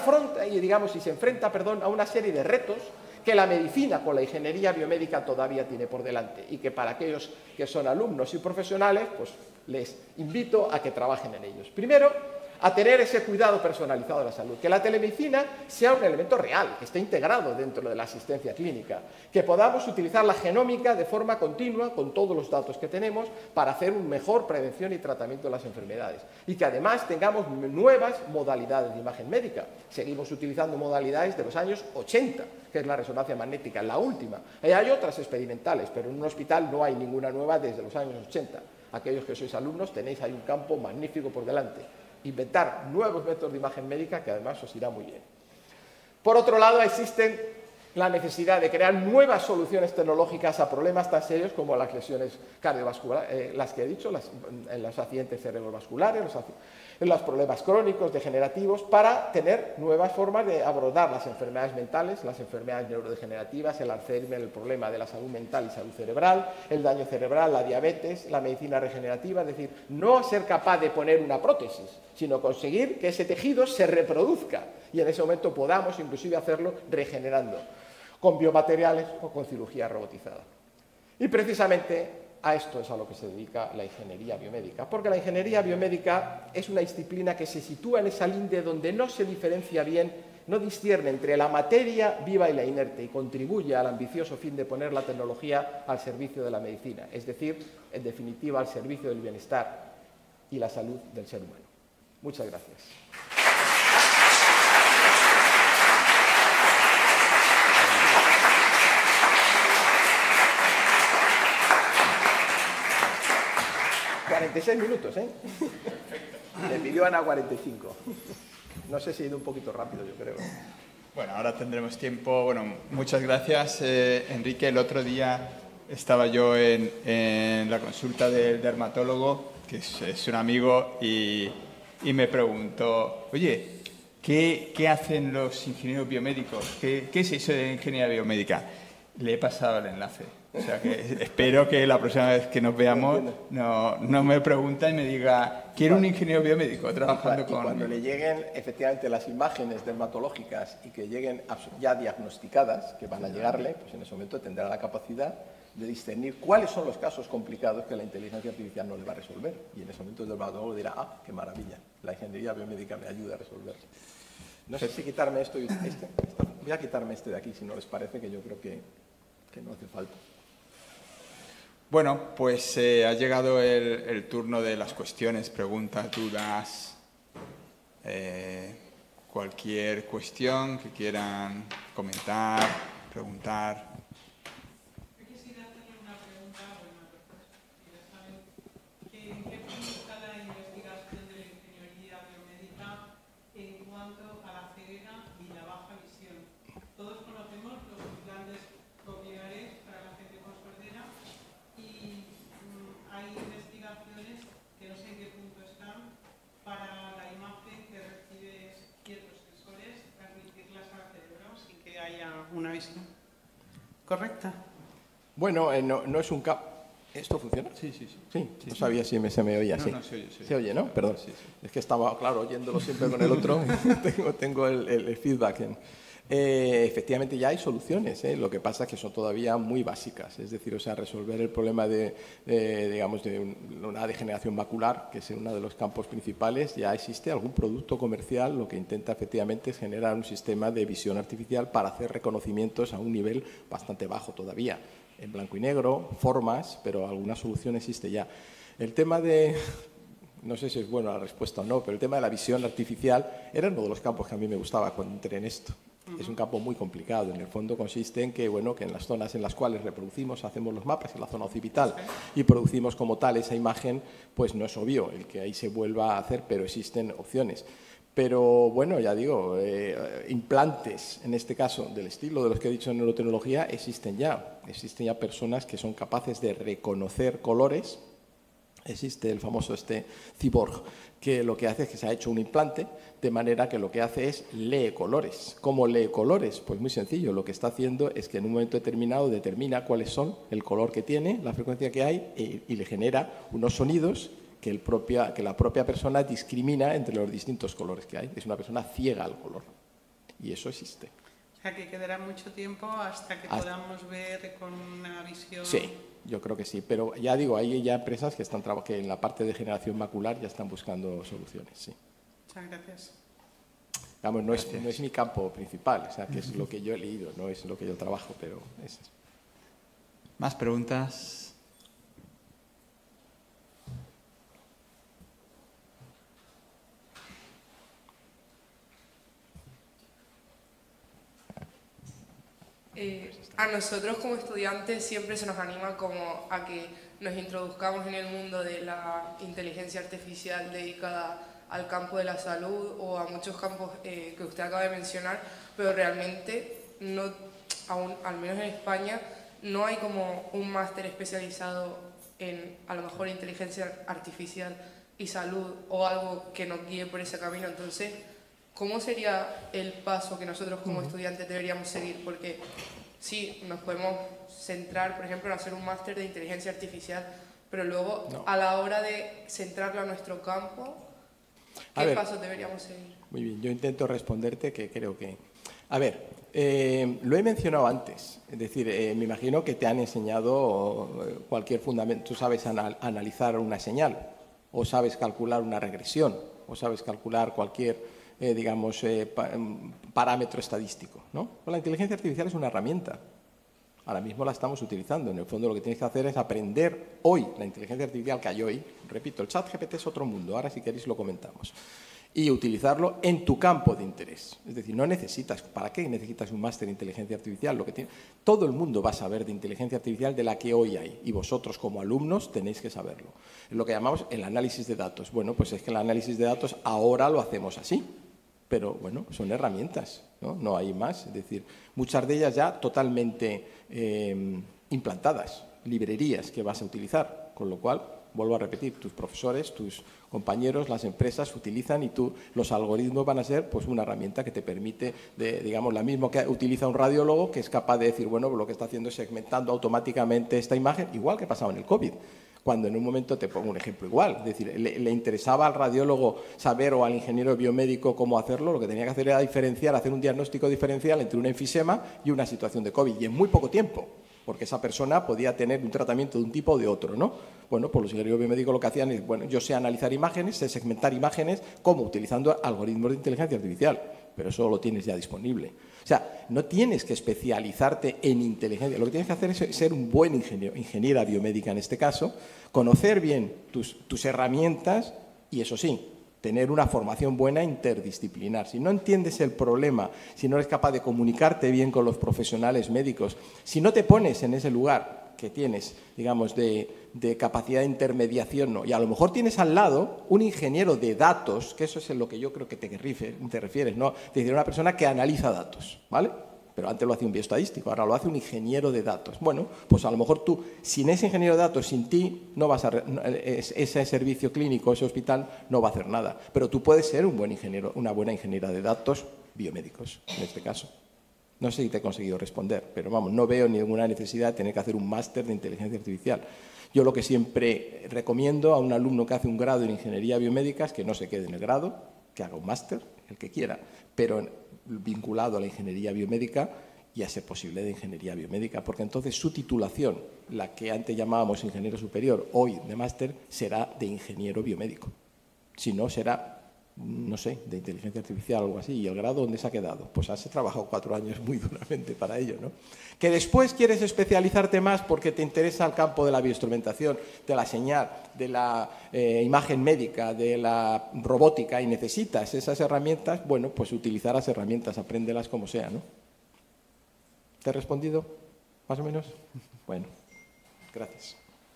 enfrenta a una serie de retos que la medicina con la ingeniería biomédica todavía tiene por delante y que para aquellos que son alumnos y profesionales, pues les invito a que trabajen en ellos. Primero, a tener ese cuidado personalizado de la salud, que la telemedicina sea un elemento real, que esté integrado dentro de la asistencia clínica, que podamos utilizar la genómica de forma continua con todos los datos que tenemos para hacer una mejor prevención y tratamiento de las enfermedades y que además tengamos nuevas modalidades de imagen médica. Seguimos utilizando modalidades de los años 80, que es la resonancia magnética, la última. Hay otras experimentales, pero en un hospital no hay ninguna nueva desde los años 80. Aquellos que sois alumnos tenéis ahí un campo magnífico por delante. Inventar nuevos métodos de imagen médica que además os irá muy bien. Por otro lado, existen la necesidad de crear nuevas soluciones tecnológicas a problemas tan serios como las lesiones cardiovasculares, las que he dicho, los accidentes cerebrovasculares, los problemas crónicos, degenerativos, para tener nuevas formas de abordar las enfermedades mentales, las enfermedades neurodegenerativas, el Alzheimer, el problema de la salud mental y salud cerebral, el daño cerebral, la diabetes, la medicina regenerativa, es decir, no ser capaz de poner una prótesis, sino conseguir que ese tejido se reproduzca y en ese momento podamos inclusive hacerlo regenerando, con biomateriales o con cirugía robotizada. Y precisamente a esto es a lo que se dedica la ingeniería biomédica, porque la ingeniería biomédica es una disciplina que se sitúa en esa linde donde no se diferencia bien, no discierne entre la materia viva y la inerte y contribuye al ambicioso fin de poner la tecnología al servicio de la medicina, es decir, en definitiva, al servicio del bienestar y la salud del ser humano. Muchas gracias. 46 minutos, ¿eh? El vídeo van a 45. No sé si he ido un poquito rápido, yo creo. Bueno, ahora tendremos tiempo. Bueno, muchas gracias, Enrique. El otro día estaba yo en la consulta del dermatólogo, que es un amigo, y me preguntó, oye, ¿qué hacen los ingenieros biomédicos? ¿Qué es eso de ingeniería biomédica? Le he pasado el enlace. O sea que espero que la próxima vez que nos veamos no me pregunte y me diga, quiero un ingeniero biomédico trabajando con... Cuando le lleguen efectivamente las imágenes dermatológicas y que lleguen ya diagnosticadas, que van a llegarle, pues en ese momento tendrá la capacidad de discernir cuáles son los casos complicados que la inteligencia artificial no le va a resolver. Y en ese momento el dermatólogo dirá, ah, qué maravilla, la ingeniería biomédica me ayuda a resolver. No sé si quitarme esto y este. Voy a quitarme este de aquí, si no les parece, que yo creo que no hace falta. Bueno, pues ha llegado el turno de las cuestiones, preguntas, dudas, cualquier cuestión que quieran comentar, preguntar. Yo quisiera hacerle una pregunta, bueno, directamente. ¿En qué punto está la investigación de la ingeniería biomédica en cuanto a la ceguera y la baja visión? Todos conocemos los implantes cocleares para la gente con sordera y hay investigaciones que no sé en qué punto están para la imagen que recibe ciertos sensores, transmitirlas al cerebro sin que haya una visión correcta. Bueno, no es un caso... ¿Esto funciona? Sí. Sí, no sabía si se me oía. No, sí. no, se oye. Se oye, ¿no? Perdón. Sí. Es que estaba, claro, oyéndolo siempre con el otro. tengo el feedback. Efectivamente ya hay soluciones, ¿eh? Lo que pasa es que son todavía muy básicas. Es decir, o sea, resolver el problema digamos, de una degeneración macular, que es uno de los campos principales, ya existe algún producto comercial, lo que intenta efectivamente es generar un sistema de visión artificial para hacer reconocimientos a un nivel bastante bajo todavía. En blanco y negro, formas, pero alguna solución existe ya. El tema de... No sé si es buena la respuesta o no, pero el tema de la visión artificial era uno de los campos que a mí me gustaba cuando entré en esto. Es un campo muy complicado. En el fondo consiste en que, bueno, que en las zonas en las cuales reproducimos, hacemos los mapas, en la zona occipital, y producimos como tal esa imagen, pues no es obvio el que ahí se vuelva a hacer, pero existen opciones. Pero, bueno, ya digo, implantes, en este caso, del estilo de los que he dicho en neurotecnología, existen ya. Existen ya personas que son capaces de reconocer colores. Existe el famoso cyborg, que lo que hace es que se ha hecho un implante, de manera que lo que hace es lee colores. ¿Cómo lee colores? Pues muy sencillo, lo que está haciendo es que en un momento determinado determina cuáles son, el color que tiene, la frecuencia que hay, y le genera unos sonidos que la propia persona discrimina entre los distintos colores que hay. Es una persona ciega al color. Y eso existe. O sea, que quedará mucho tiempo hasta que podamos ver con una visión... Sí, yo creo que sí. Pero ya digo, hay ya empresas que están que en la parte de generación macular ya están buscando soluciones, sí. Muchas gracias. Vamos, no es mi campo principal, o sea, que es lo que yo he leído, no es lo que yo trabajo, pero es... ¿Más preguntas? A nosotros como estudiantes siempre se nos anima como a que nos introduzcamos en el mundo de la inteligencia artificial dedicada al campo de la salud o a muchos campos que usted acaba de mencionar, pero realmente no, al menos en España, no hay como un máster especializado en, a lo mejor, inteligencia artificial y salud o algo que nos guíe por ese camino. Entonces, ¿cómo sería el paso que nosotros como estudiantes deberíamos seguir? Porque sí, nos podemos centrar, por ejemplo, en hacer un máster de inteligencia artificial, pero luego, a la hora de centrarlo a nuestro campo, ¿qué pasos deberíamos seguir? Muy bien, yo intento responderte que creo que... A ver, lo he mencionado antes, es decir, me imagino que te han enseñado cualquier fundamento, tú sabes analizar una señal, o sabes calcular una regresión, o sabes calcular cualquier, digamos, parámetro estadístico, ¿no? Pues la inteligencia artificial es una herramienta. Ahora mismo la estamos utilizando. En el fondo lo que tienes que hacer es aprender hoy la inteligencia artificial que hay hoy. Repito, el ChatGPT es otro mundo. Ahora si queréis lo comentamos. Y utilizarlo en tu campo de interés. Es decir, no necesitas, ¿para qué necesitas un máster de inteligencia artificial? Todo el mundo va a saber de inteligencia artificial de la que hoy hay. Y vosotros como alumnos tenéis que saberlo. Es lo que llamamos el análisis de datos. Bueno, pues es que el análisis de datos ahora lo hacemos así. Pero bueno, son herramientas, ¿no? No hay más. Es decir, muchas de ellas ya totalmente implantadas, librerías que vas a utilizar, con lo cual, vuelvo a repetir, tus profesores, tus compañeros, las empresas utilizan y los algoritmos van a ser pues una herramienta que te permite, digamos, la misma que utiliza un radiólogo, que es capaz de decir, bueno, lo que está haciendo es segmentando automáticamente esta imagen, igual que pasaba en el COVID. Cuando en un momento, te pongo un ejemplo igual, es decir, le interesaba al radiólogo saber o al ingeniero biomédico cómo hacerlo, lo que tenía que hacer era diferenciar, hacer un diagnóstico diferencial entre un enfisema y una situación de COVID, y en muy poco tiempo, porque esa persona podía tener un tratamiento de un tipo o de otro, ¿no? Bueno, pues los ingenieros biomédicos lo que hacían es, bueno, yo sé analizar imágenes, sé segmentar imágenes, ¿cómo? Utilizando algoritmos de inteligencia artificial, pero eso lo tienes ya disponible. O sea, no tienes que especializarte en inteligencia, lo que tienes que hacer es ser un buen ingeniera biomédica en este caso, conocer bien tus herramientas y, eso sí, tener una formación buena interdisciplinar. Si no entiendes el problema, si no eres capaz de comunicarte bien con los profesionales médicos, si no te pones en ese lugar que tienes, digamos, de capacidad de intermediación, ¿no? Y a lo mejor tienes al lado un ingeniero de datos, que eso es en lo que yo creo que te refieres, ¿no? Es decir, una persona que analiza datos, ¿vale? Pero antes lo hacía un bioestadístico, ahora lo hace un ingeniero de datos. Bueno, pues a lo mejor tú, sin ese ingeniero de datos, sin ti, no vas a ese servicio clínico, ese hospital, no va a hacer nada. Pero tú puedes ser un buen ingeniero, una buena ingeniera de datos biomédicos, en este caso. No sé si te he conseguido responder, pero vamos, no veo ninguna necesidad de tener que hacer un máster de inteligencia artificial. Yo lo que siempre recomiendo a un alumno que hace un grado en ingeniería biomédica es que no se quede en el grado, que haga un máster, el que quiera, pero vinculado a la ingeniería biomédica y a ser posible de ingeniería biomédica, porque entonces su titulación, la que antes llamábamos ingeniero superior, hoy de máster, será de ingeniero biomédico. Si no, será, no sé, de inteligencia artificial o algo así. ¿Y el grado dónde se ha quedado? Pues has trabajado 4 años muy duramente para ello, ¿no? Que después quieres especializarte más porque te interesa el campo de la bioinstrumentación, de la señal, de la imagen médica, de la robótica y necesitas esas herramientas, bueno, pues utilizar las herramientas, apréndelas como sea, ¿no? ¿Te he respondido? ¿Más o menos? Bueno, gracias.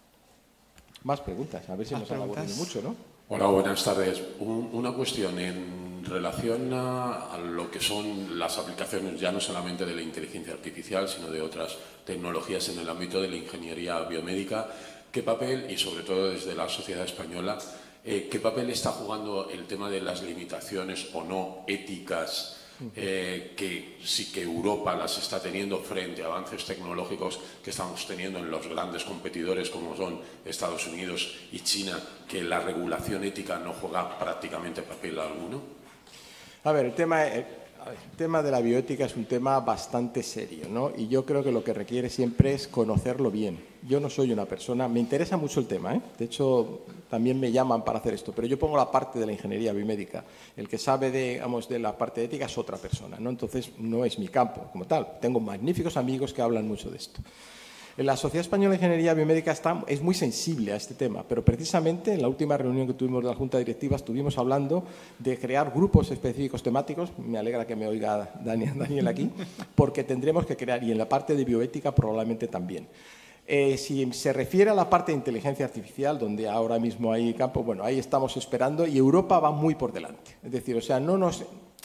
Más preguntas, a ver si nos han aburrido mucho, ¿no? Hola, buenas tardes. Una cuestión en relación a lo que son las aplicaciones ya no solamente de la inteligencia artificial, sino de otras tecnologías en el ámbito de la ingeniería biomédica. ¿Qué papel, y sobre todo desde la sociedad española, qué papel está jugando el tema de las limitaciones o no éticas que sí que Europa las está teniendo frente a avances tecnológicos que estamos teniendo en los grandes competidores como son Estados Unidos y China, que la regulación ética no juega prácticamente papel alguno? A ver, el tema de la bioética es un tema bastante serio, ¿no? Y yo creo que lo que requiere siempre es conocerlo bien. Yo no soy una persona, me interesa mucho el tema, ¿eh? De hecho, también me llaman para hacer esto, pero yo pongo la parte de la ingeniería biomédica. El que sabe de la parte ética es otra persona, ¿no? Entonces, no es mi campo como tal. Tengo magníficos amigos que hablan mucho de esto. La Sociedad Española de Ingeniería Biomédica es muy sensible a este tema, pero precisamente en la última reunión que tuvimos de la Junta Directiva estuvimos hablando de crear grupos específicos temáticos. Me alegra que me oiga Daniel aquí, porque tendremos que crear, y en la parte de bioética probablemente también. Si se refiere a la parte de inteligencia artificial, donde ahora mismo hay campo, bueno, ahí estamos esperando y Europa va muy por delante. Es decir, o sea, no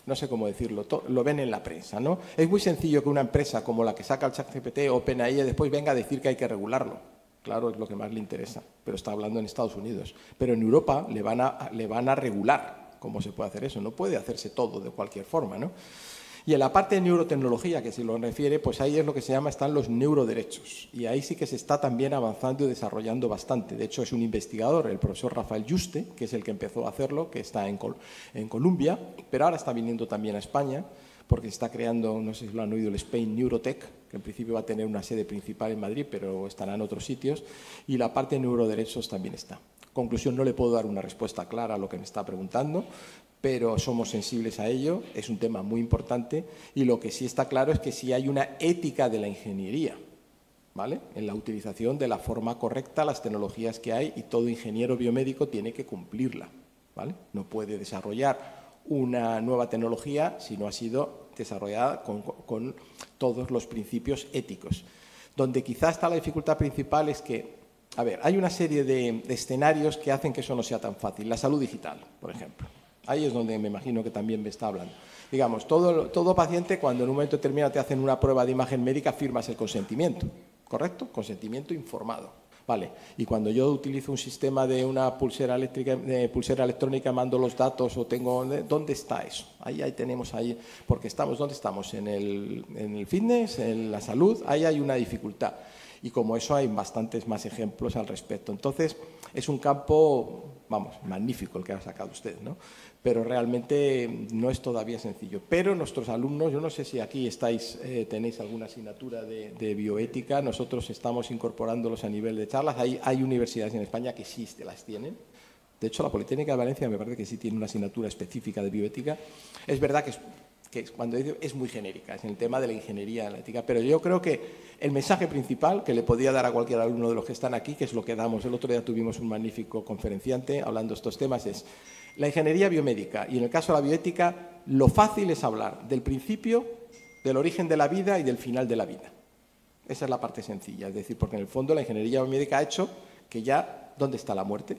no sé cómo decirlo, lo ven en la prensa, ¿no? Es muy sencillo que una empresa como la que saca el ChatGPT o OpenAI después venga a decir que hay que regularlo. Claro, es lo que más le interesa, pero está hablando en Estados Unidos. Pero en Europa le van a regular cómo se puede hacer eso. No puede hacerse todo de cualquier forma, ¿no? Y en la parte de neurotecnología, que si lo refiere, pues ahí es lo que se llama, están los neuroderechos. Y ahí sí que se está también avanzando y desarrollando bastante. De hecho, es un investigador, el profesor Rafael Yuste, que es el que empezó a hacerlo, que está en Colombia, pero ahora está viniendo también a España, porque se está creando, no sé si lo han oído, el Spain Neurotech, que en principio va a tener una sede principal en Madrid, pero estará en otros sitios, y la parte de neuroderechos también está. Conclusión, no le puedo dar una respuesta clara a lo que me está preguntando, pero somos sensibles a ello, es un tema muy importante, y lo que sí está claro es que sí hay una ética de la ingeniería, ¿vale? En la utilización de la forma correcta, las tecnologías que hay, y todo ingeniero biomédico tiene que cumplirla, ¿vale? No puede desarrollar una nueva tecnología si no ha sido desarrollada con todos los principios éticos. Donde quizá está la dificultad principal es que, a ver, hay una serie de escenarios que hacen que eso no sea tan fácil. La salud digital, por ejemplo. Ahí es donde me imagino que también me está hablando. Digamos, todo paciente, cuando en un momento determinado te hacen una prueba de imagen médica, firmas el consentimiento, ¿correcto? Consentimiento informado. Vale, y cuando yo utilizo un sistema de una pulsera electrónica, mando los datos o tengo... ¿Dónde está eso? Ahí tenemos ahí, porque ¿dónde estamos? En el fitness, en la salud, ahí hay una dificultad. Y como eso hay bastantes más ejemplos al respecto. Entonces, es un campo, vamos, magnífico el que ha sacado usted, ¿no? Pero realmente no es todavía sencillo. Pero nuestros alumnos, yo no sé si aquí tenéis alguna asignatura de bioética, nosotros estamos incorporándolos a nivel de charlas. Hay universidades en España que sí las tienen. De hecho, la Politécnica de Valencia me parece que sí tiene una asignatura específica de bioética. Es verdad que cuando digo es muy genérica, es en el tema de la ingeniería, la ética, pero yo creo que el mensaje principal que le podría dar a cualquier alumno de los que están aquí, que es lo que damos, el otro día tuvimos un magnífico conferenciante hablando de estos temas, es la ingeniería biomédica y en el caso de la bioética, lo fácil es hablar del principio, del origen de la vida y del final de la vida. Esa es la parte sencilla, es decir, porque en el fondo la ingeniería biomédica ha hecho que ya, ¿dónde está la muerte?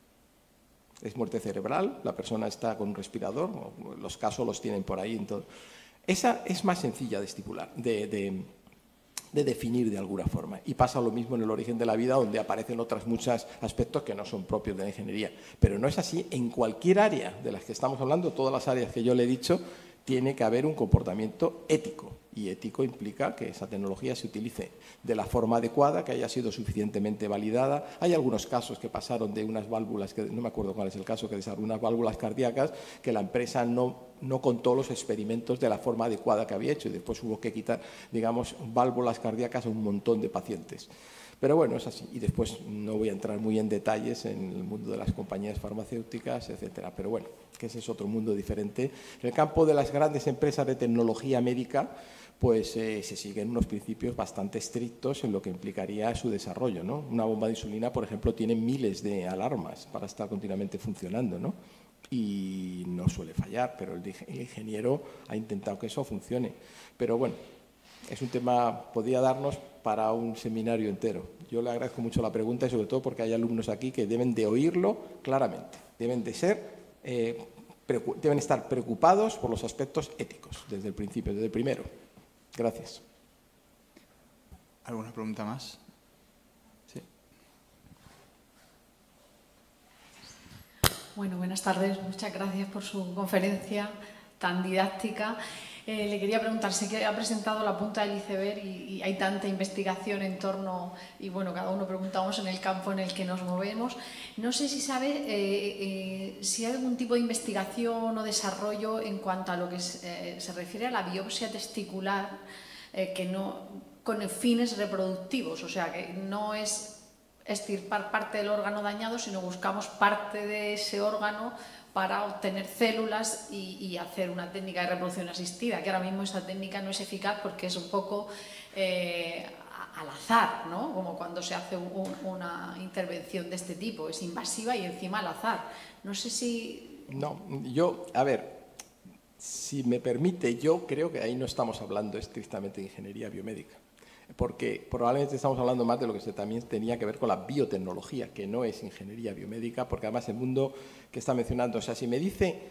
Es muerte cerebral, la persona está con un respirador, los casos los tienen por ahí. Entonces, esa es más sencilla de estipular, de definir de alguna forma. Y pasa lo mismo en el origen de la vida, donde aparecen otros muchos aspectos que no son propios de la ingeniería. Pero no es así en cualquier área de las que estamos hablando, todas las áreas que yo le he dicho, tiene que haber un comportamiento ético. Y ético implica que esa tecnología se utilice de la forma adecuada, que haya sido suficientemente validada. Hay algunos casos que pasaron de unas válvulas, que no me acuerdo cuál es el caso, que desarrolló unas válvulas cardíacas, que la empresa no contó los experimentos de la forma adecuada que había hecho y después hubo que quitar, digamos, válvulas cardíacas a un montón de pacientes. Pero bueno, es así. Y después no voy a entrar muy en detalles en el mundo de las compañías farmacéuticas, etcétera. Pero bueno, que ese es otro mundo diferente. En el campo de las grandes empresas de tecnología médica, pues se siguen unos principios bastante estrictos en lo que implicaría su desarrollo, ¿no? Una bomba de insulina, por ejemplo, tiene miles de alarmas para estar continuamente funcionando, ¿no? Y no suele fallar, pero el ingeniero ha intentado que eso funcione. Pero bueno, es un tema, podría darnos para un seminario entero. Yo le agradezco mucho la pregunta y sobre todo porque hay alumnos aquí que deben de oírlo claramente, deben estar preocupados por los aspectos éticos desde el principio, desde el primero. Gracias. ¿Alguna pregunta más? Sí. Bueno, buenas tardes. Muchas gracias por su conferencia tan didáctica. Le quería preguntar, sé que ha presentado la punta del iceberg y hay tanta investigación en torno, y bueno, cada uno preguntamos en el campo en el que nos movemos. No sé si sabe si hay algún tipo de investigación o desarrollo en cuanto a lo que se refiere a la biopsia testicular, que no con fines reproductivos, o sea, que no es extirpar parte del órgano dañado, sino buscamos parte de ese órgano para obtener células y hacer una técnica de reproducción asistida, que ahora mismo esa técnica no es eficaz porque es un poco al azar, ¿no? Como cuando se hace una intervención de este tipo, es invasiva y encima al azar. No sé si... No, a ver, si me permite, yo creo que ahí no estamos hablando estrictamente de ingeniería biomédica, porque probablemente estamos hablando más de lo que también tenía que ver con la biotecnología, que no es ingeniería biomédica, porque además el mundo que está mencionando, o sea, si me dice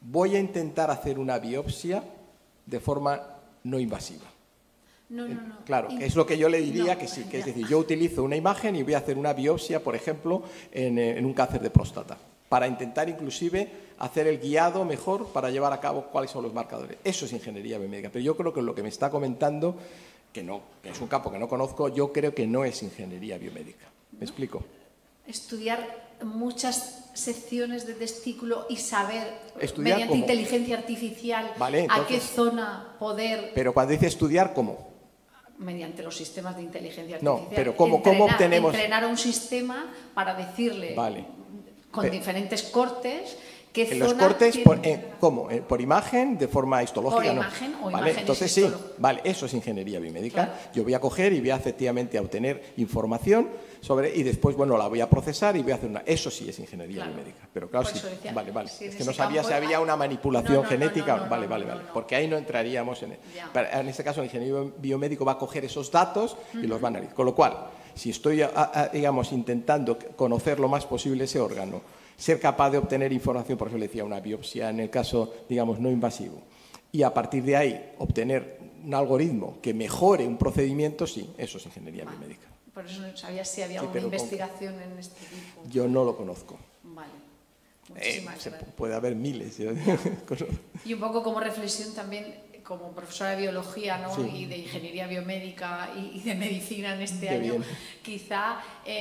voy a intentar hacer una biopsia de forma no invasiva. No. Claro, es lo que yo le diría No, que sí, que ya. es decir, yo utilizo una imagen y voy a hacer una biopsia, por ejemplo, en un cáncer de próstata, para intentar inclusive hacer el guiado mejor para llevar a cabo cuáles son los marcadores. Eso es ingeniería biomédica, pero yo creo que lo que me está comentando, que no, que es un campo que no conozco, yo creo que no es ingeniería biomédica. ¿Me explico? Estudiar muchas secciones de testículo y saber, Estudiar mediante cómo. inteligencia artificial, Vale, a qué entonces- zona poder, Pero cuando dice estudiar, ¿cómo? mediante los sistemas de inteligencia No, artificial, pero ¿cómo obtenemos? entrenar a un sistema para decirle, Vale. con Pe- diferentes cortes, qué En los zona cortes, tiene- ¿cómo? ¿Por imagen, de forma histológica? Por no? imagen o ¿Vale? imágenes Entonces sí, histológicas. vale, eso es ingeniería biomédica. Claro. Yo voy a coger y voy a efectivamente a obtener información sobre, y después, bueno, la voy a procesar y voy a hacer una... Eso sí es ingeniería Claro. biomédica. Pero claro, Por sí, eso decía, vale. si en Es que ese no sabía campo si había una manipulación No, no, genética. no, vale. no. Porque ahí no entraríamos en... Ya. En este caso, el ingeniero biomédico va a coger esos datos y los va a analizar. Con lo cual, si estoy, digamos, intentando conocer lo más posible ese órgano, ser capaz de obtener información, por eso le decía una biopsia en el caso, digamos, no invasivo, y a partir de ahí obtener un algoritmo que mejore un procedimiento, sí, eso es ingeniería biomédica. Por eso no sabía si había Sí, alguna pero investigación en este tipo. Yo no lo conozco. Vale. Muchísimas gracias. Puede haber miles. Y un poco como reflexión también, como profesora de biología, ¿no? Sí. Y de ingeniería biomédica y de medicina en este Qué año, bien. quizá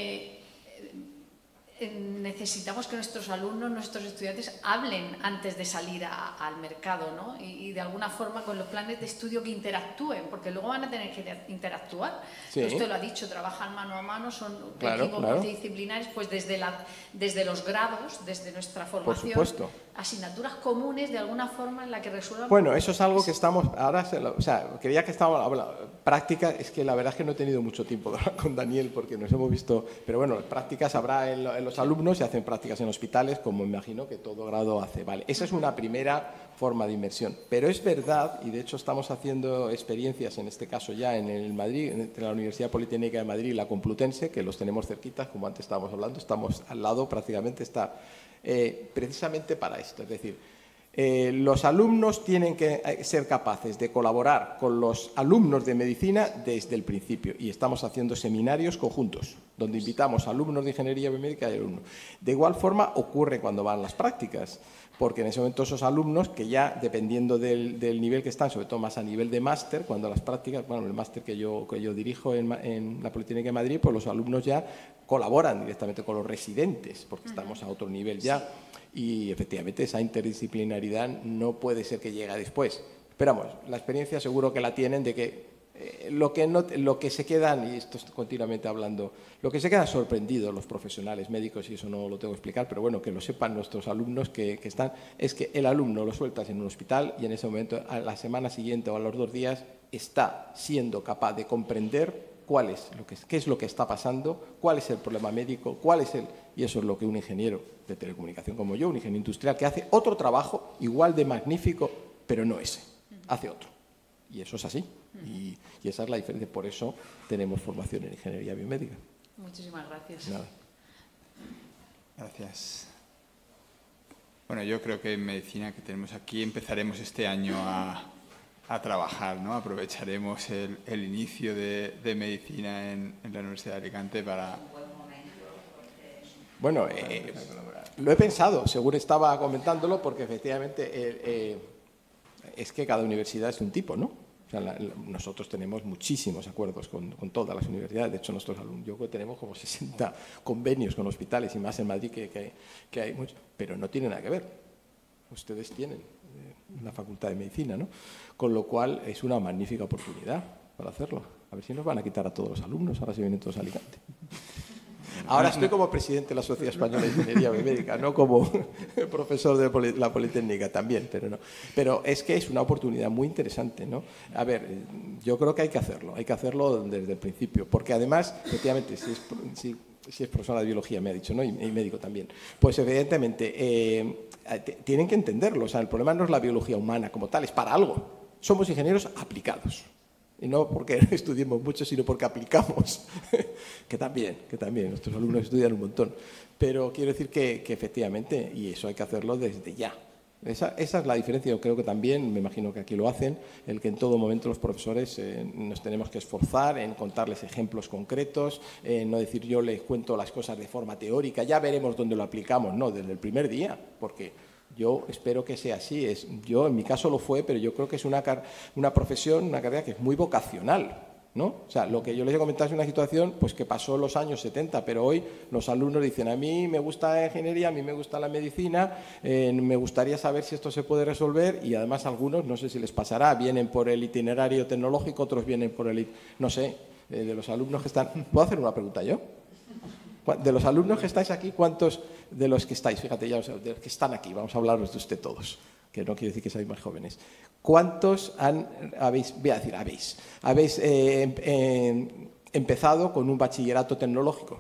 necesitamos que nuestros alumnos, nuestros estudiantes hablen antes de salir al mercado, ¿no? Y de alguna forma con los planes de estudio que interactúen, porque luego van a tener que interactuar. Sí. Usted lo ha dicho, trabajan mano a mano, son Claro, equipos claro. multidisciplinares, pues desde los grados, desde nuestra formación, supuesto. asignaturas comunes de alguna forma en la que resuelvan. Bueno, eso es algo que estamos, ahora, o sea, creía que estábamos hablando, práctica, es que la verdad es que no he tenido mucho tiempo de hablar con Daniel porque nos hemos visto, pero bueno, prácticas habrá en los alumnos, se hacen prácticas en hospitales, como me imagino que todo grado hace, vale, esa es una primera forma de inmersión, pero es verdad, y de hecho estamos haciendo experiencias, en este caso ya en el Madrid, entre la Universidad Politécnica de Madrid y la Complutense, que los tenemos cerquitas, como antes estábamos hablando, estamos al lado, prácticamente está precisamente para esto, es decir, los alumnos tienen que ser capaces de colaborar con los alumnos de medicina desde el principio y estamos haciendo seminarios conjuntos donde invitamos a alumnos de ingeniería biomédica y alumnos. De igual forma ocurre cuando van las prácticas, porque en ese momento esos alumnos que ya, dependiendo del nivel que están, sobre todo más a nivel de máster, cuando las prácticas, bueno, el máster que yo dirijo en la Politécnica de Madrid, pues los alumnos ya colaboran directamente con los residentes, porque estamos a otro nivel ya. Y efectivamente esa interdisciplinaridad no puede ser que llegue después. Esperamos, la experiencia seguro que la tienen de que lo que se quedan, y esto estoy continuamente hablando, lo que se quedan sorprendidos los profesionales médicos, y eso no lo tengo que explicar, pero bueno, que lo sepan nuestros alumnos que están, es que el alumno lo sueltas en un hospital y en ese momento, a la semana siguiente o a los 2 días, está siendo capaz de comprender qué es lo que está pasando, cuál es el problema médico, y eso es lo que un ingeniero de telecomunicación como yo, un ingeniero industrial, que hace otro trabajo igual de magnífico, pero no ese, hace otro. Y eso es así. Y esa es la diferencia. Por eso tenemos formación en ingeniería biomédica. Muchísimas gracias. Nada. Gracias. Bueno, yo creo que en medicina que tenemos aquí empezaremos este año a trabajar, ¿no? Aprovecharemos el inicio de medicina en la Universidad de Alicante para... Bueno, lo he pensado, seguro estaba comentándolo, porque efectivamente es que cada universidad es de un tipo, ¿no? O sea, nosotros tenemos muchísimos acuerdos con todas las universidades. De hecho, nosotros alumnos, yo creo que tenemos como 60 convenios con hospitales, y más en Madrid que hay muchos, pero no tiene nada que ver. Ustedes tienen la Facultad de Medicina, ¿no? Con lo cual es una magnífica oportunidad para hacerlo. A ver si nos van a quitar a todos los alumnos, ahora se vienen todos a Alicante. Ahora estoy como presidente de la Sociedad Española de Ingeniería Biomédica, no como profesor de la Politécnica también, pero no. Pero es que es una oportunidad muy interesante, ¿no? A ver, yo creo que hay que hacerlo desde el principio, porque además, efectivamente, si es profesora de biología, me ha dicho, ¿no? Y médico también, pues evidentemente tienen que entenderlo. O sea, el problema no es la biología humana como tal, es para algo. Somos ingenieros aplicados. Y no porque estudiemos mucho, sino porque aplicamos, que también, nuestros alumnos estudian un montón. Pero quiero decir que efectivamente, y eso hay que hacerlo desde ya. Esa es la diferencia. Yo creo que también, me imagino que aquí lo hacen, el que en todo momento los profesores nos tenemos que esforzar en contarles ejemplos concretos, no decir yo les cuento las cosas de forma teórica, ya veremos dónde lo aplicamos, no, desde el primer día, porque yo espero que sea así. Yo en mi caso lo fue, pero yo creo que es una profesión, una carrera que es muy vocacional, ¿no? O sea, lo que yo les he comentado es una situación pues, que pasó en los años 70, pero hoy los alumnos dicen, a mí me gusta la ingeniería, a mí me gusta la medicina, me gustaría saber si esto se puede resolver, y además algunos, no sé si les pasará, vienen por el itinerario tecnológico, otros vienen por el, no sé, de los alumnos que están... ¿Puedo hacer una pregunta yo? De los alumnos que estáis aquí, ¿cuántos de los que estáis, fíjate ya, de los que están aquí, vamos a hablaros de usted todos, que no quiere decir que seáis más jóvenes, ¿cuántos habéis empezado con un bachillerato tecnológico?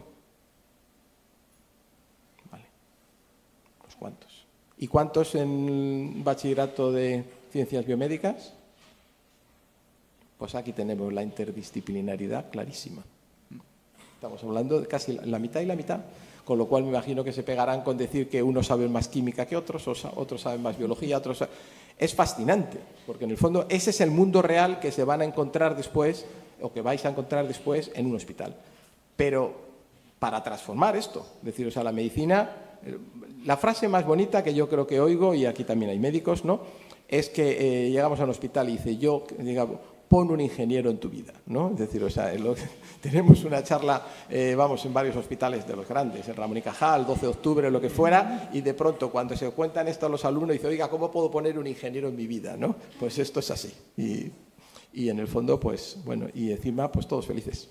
Vale. Pues ¿cuántos? ¿Y cuántos en bachillerato de ciencias biomédicas? Pues aquí tenemos la interdisciplinaridad clarísima. Estamos hablando de casi la mitad y la mitad, con lo cual me imagino que se pegarán con decir que unos saben más química que otros, otros saben más biología, otros... Es fascinante, porque en el fondo ese es el mundo real que se van a encontrar después, o que vais a encontrar después en un hospital. Pero para transformar esto, es decir, o sea, la medicina, la frase más bonita que yo creo que oigo, y aquí también hay médicos, ¿no?, es que llegamos a un hospital y dice, digamos, pon un ingeniero en tu vida, ¿no? Es decir, o sea, tenemos una charla, vamos, en varios hospitales de los grandes, en Ramón y Cajal, 12 de octubre, lo que fuera, y de pronto cuando se cuentan esto a los alumnos, dicen, oiga, ¿cómo puedo poner un ingeniero en mi vida, no? Pues esto es así. Y en el fondo, pues, bueno, y encima, pues todos felices.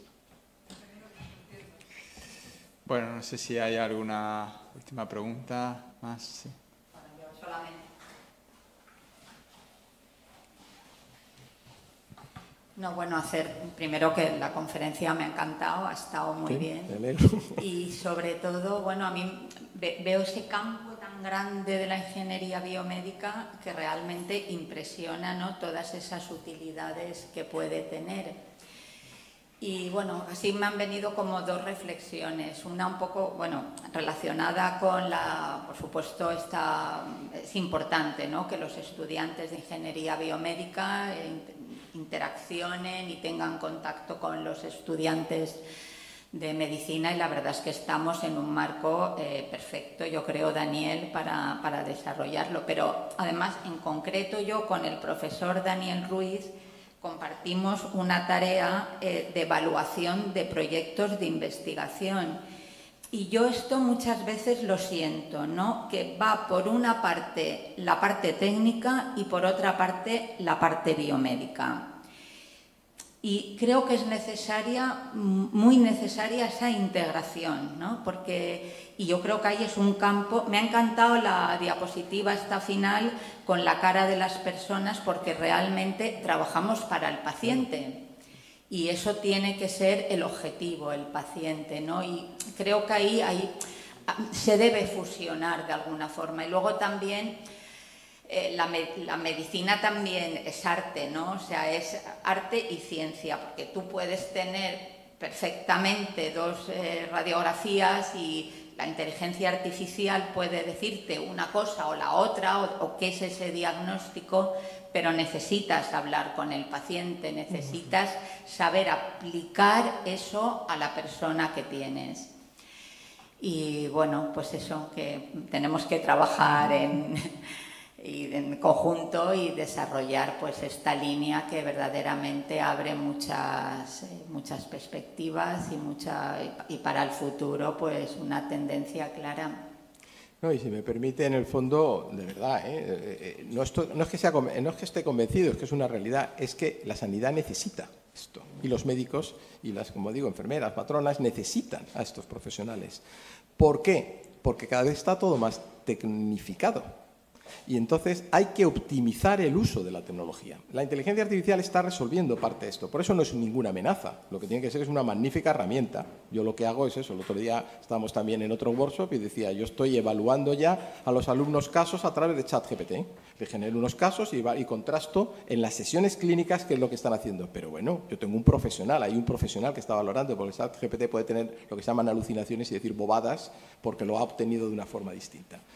Bueno, no sé si hay alguna última pregunta más. Sí. Bueno, yo solamente... No, bueno, primero que la conferencia me ha encantado, ha estado muy bien. Y sobre todo, bueno, a mí veo ese campo tan grande de la ingeniería biomédica que realmente impresiona, ¿no?, todas esas utilidades que puede tener. Y bueno, así me han venido como dos reflexiones. Una un poco, bueno, relacionada con por supuesto, es importante, ¿no?, que los estudiantes de ingeniería biomédica interaccionen y tengan contacto con los estudiantes de medicina, y la verdad es que estamos en un marco perfecto, yo creo, Daniel, para desarrollarlo. Pero además, en concreto, yo con el profesor Daniel Ruiz compartimos una tarea de evaluación de proyectos de investigación. Y yo esto muchas veces lo siento, ¿no?, que va por una parte la parte técnica y por otra parte la parte biomédica. Y creo que es necesaria, muy necesaria, esa integración, ¿no? Y yo creo que ahí es un campo... Me ha encantado la diapositiva esta final con la cara de las personas, porque realmente trabajamos para el paciente. Y eso tiene que ser el objetivo, el paciente, ¿no? Y creo que ahí se debe fusionar de alguna forma. Y luego también la medicina también es arte, ¿no? O sea, es arte y ciencia, porque tú puedes tener perfectamente dos radiografías y la inteligencia artificial puede decirte una cosa o la otra, o qué es ese diagnóstico, pero necesitas hablar con el paciente, necesitas saber aplicar eso a la persona que tienes. Y bueno, pues eso, que tenemos que trabajar en conjunto y desarrollar pues esta línea que verdaderamente abre muchas perspectivas y para el futuro pues una tendencia clara. No, y si me permite, en el fondo, de verdad, no es que esté convencido, es que es una realidad, es que la sanidad necesita esto. Y los médicos y las, como digo, enfermeras, matronas, necesitan a estos profesionales. ¿Por qué? Porque cada vez está todo más tecnificado. Y entonces hay que optimizar el uso de la tecnología. La inteligencia artificial está resolviendo parte de esto, por eso no es ninguna amenaza, lo que tiene que ser es una magnífica herramienta. Yo lo que hago es eso, el otro día estábamos también en otro workshop y decía, yo estoy evaluando ya a los alumnos casos a través de ChatGPT. Le genero unos casos y contrasto en las sesiones clínicas qué es lo que están haciendo. Pero bueno, yo tengo un profesional, hay un profesional que está valorando, porque ChatGPT puede tener lo que se llaman alucinaciones y decir bobadas, porque lo ha obtenido de una forma distinta.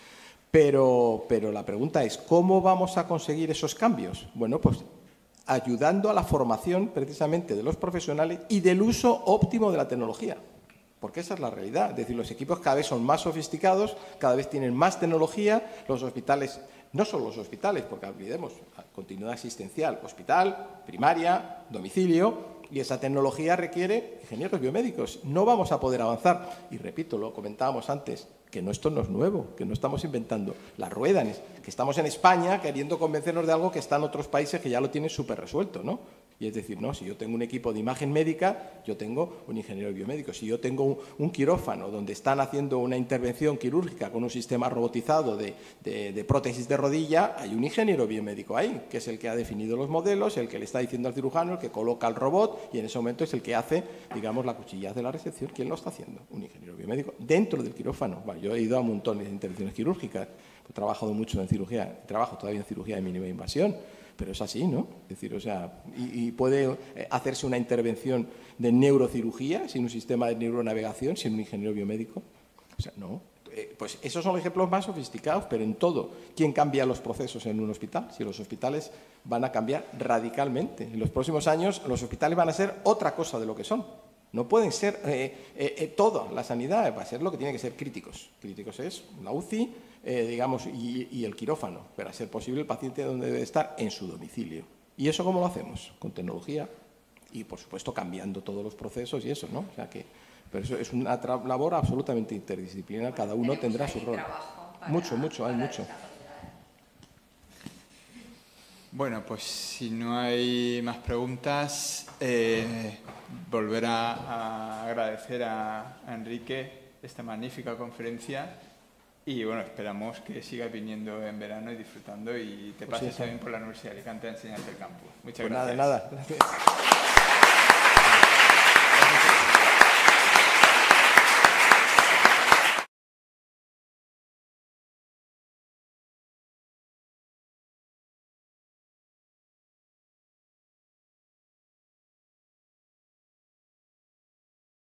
Pero la pregunta es, ¿cómo vamos a conseguir esos cambios? Bueno, pues ayudando a la formación precisamente de los profesionales y del uso óptimo de la tecnología. Porque esa es la realidad. Es decir, los equipos cada vez son más sofisticados, cada vez tienen más tecnología, los hospitales, no solo los hospitales, porque olvidemos, continuidad asistencial, hospital, primaria, domicilio, y esa tecnología requiere ingenieros biomédicos. No vamos a poder avanzar. Y repito, lo comentábamos antes, que esto no es nuevo, que no estamos inventando la rueda, que estamos en España queriendo convencernos de algo que está en otros países que ya lo tienen súper resuelto, ¿no? Y es decir, no, si yo tengo un equipo de imagen médica, yo tengo un ingeniero biomédico. Si yo tengo un quirófano donde están haciendo una intervención quirúrgica con un sistema robotizado de prótesis de rodilla, hay un ingeniero biomédico ahí, que es el que ha definido los modelos, el que le está diciendo al cirujano, el que coloca el robot y en ese momento es el que hace, digamos, la cuchilla de la recepción. ¿Quién lo está haciendo? Un ingeniero biomédico dentro del quirófano. Bueno, yo he ido a un montón de intervenciones quirúrgicas, he trabajado mucho en cirugía, trabajo todavía en cirugía de mínima invasión. Pero es así, ¿no? Es decir, o sea, y puede hacerse una intervención de neurocirugía sin un sistema de neuronavegación, sin un ingeniero biomédico. O sea, no. Pues esos son los ejemplos más sofisticados, pero en todo. ¿Quién cambia los procesos en un hospital? Si los hospitales van a cambiar radicalmente. En los próximos años los hospitales van a ser otra cosa de lo que son. No pueden ser toda la sanidad, va a ser lo que tiene que ser críticos. Críticos es la UCI, digamos, y el quirófano, pero a ser posible el paciente donde debe estar, en su domicilio. ¿Y eso cómo lo hacemos? Con tecnología y, por supuesto, cambiando todos los procesos y eso, ¿no? O sea que, pero eso es una labor absolutamente interdisciplinar, cada uno tendrá su rol. Mucho, hay mucho. Bueno, pues si no hay más preguntas, volver a agradecer a Enrique esta magnífica conferencia y bueno, esperamos que sigas viniendo en verano y disfrutando y te pases también por la Universidad de Alicante a enseñarte el campo. Muchas gracias. Nada, gracias.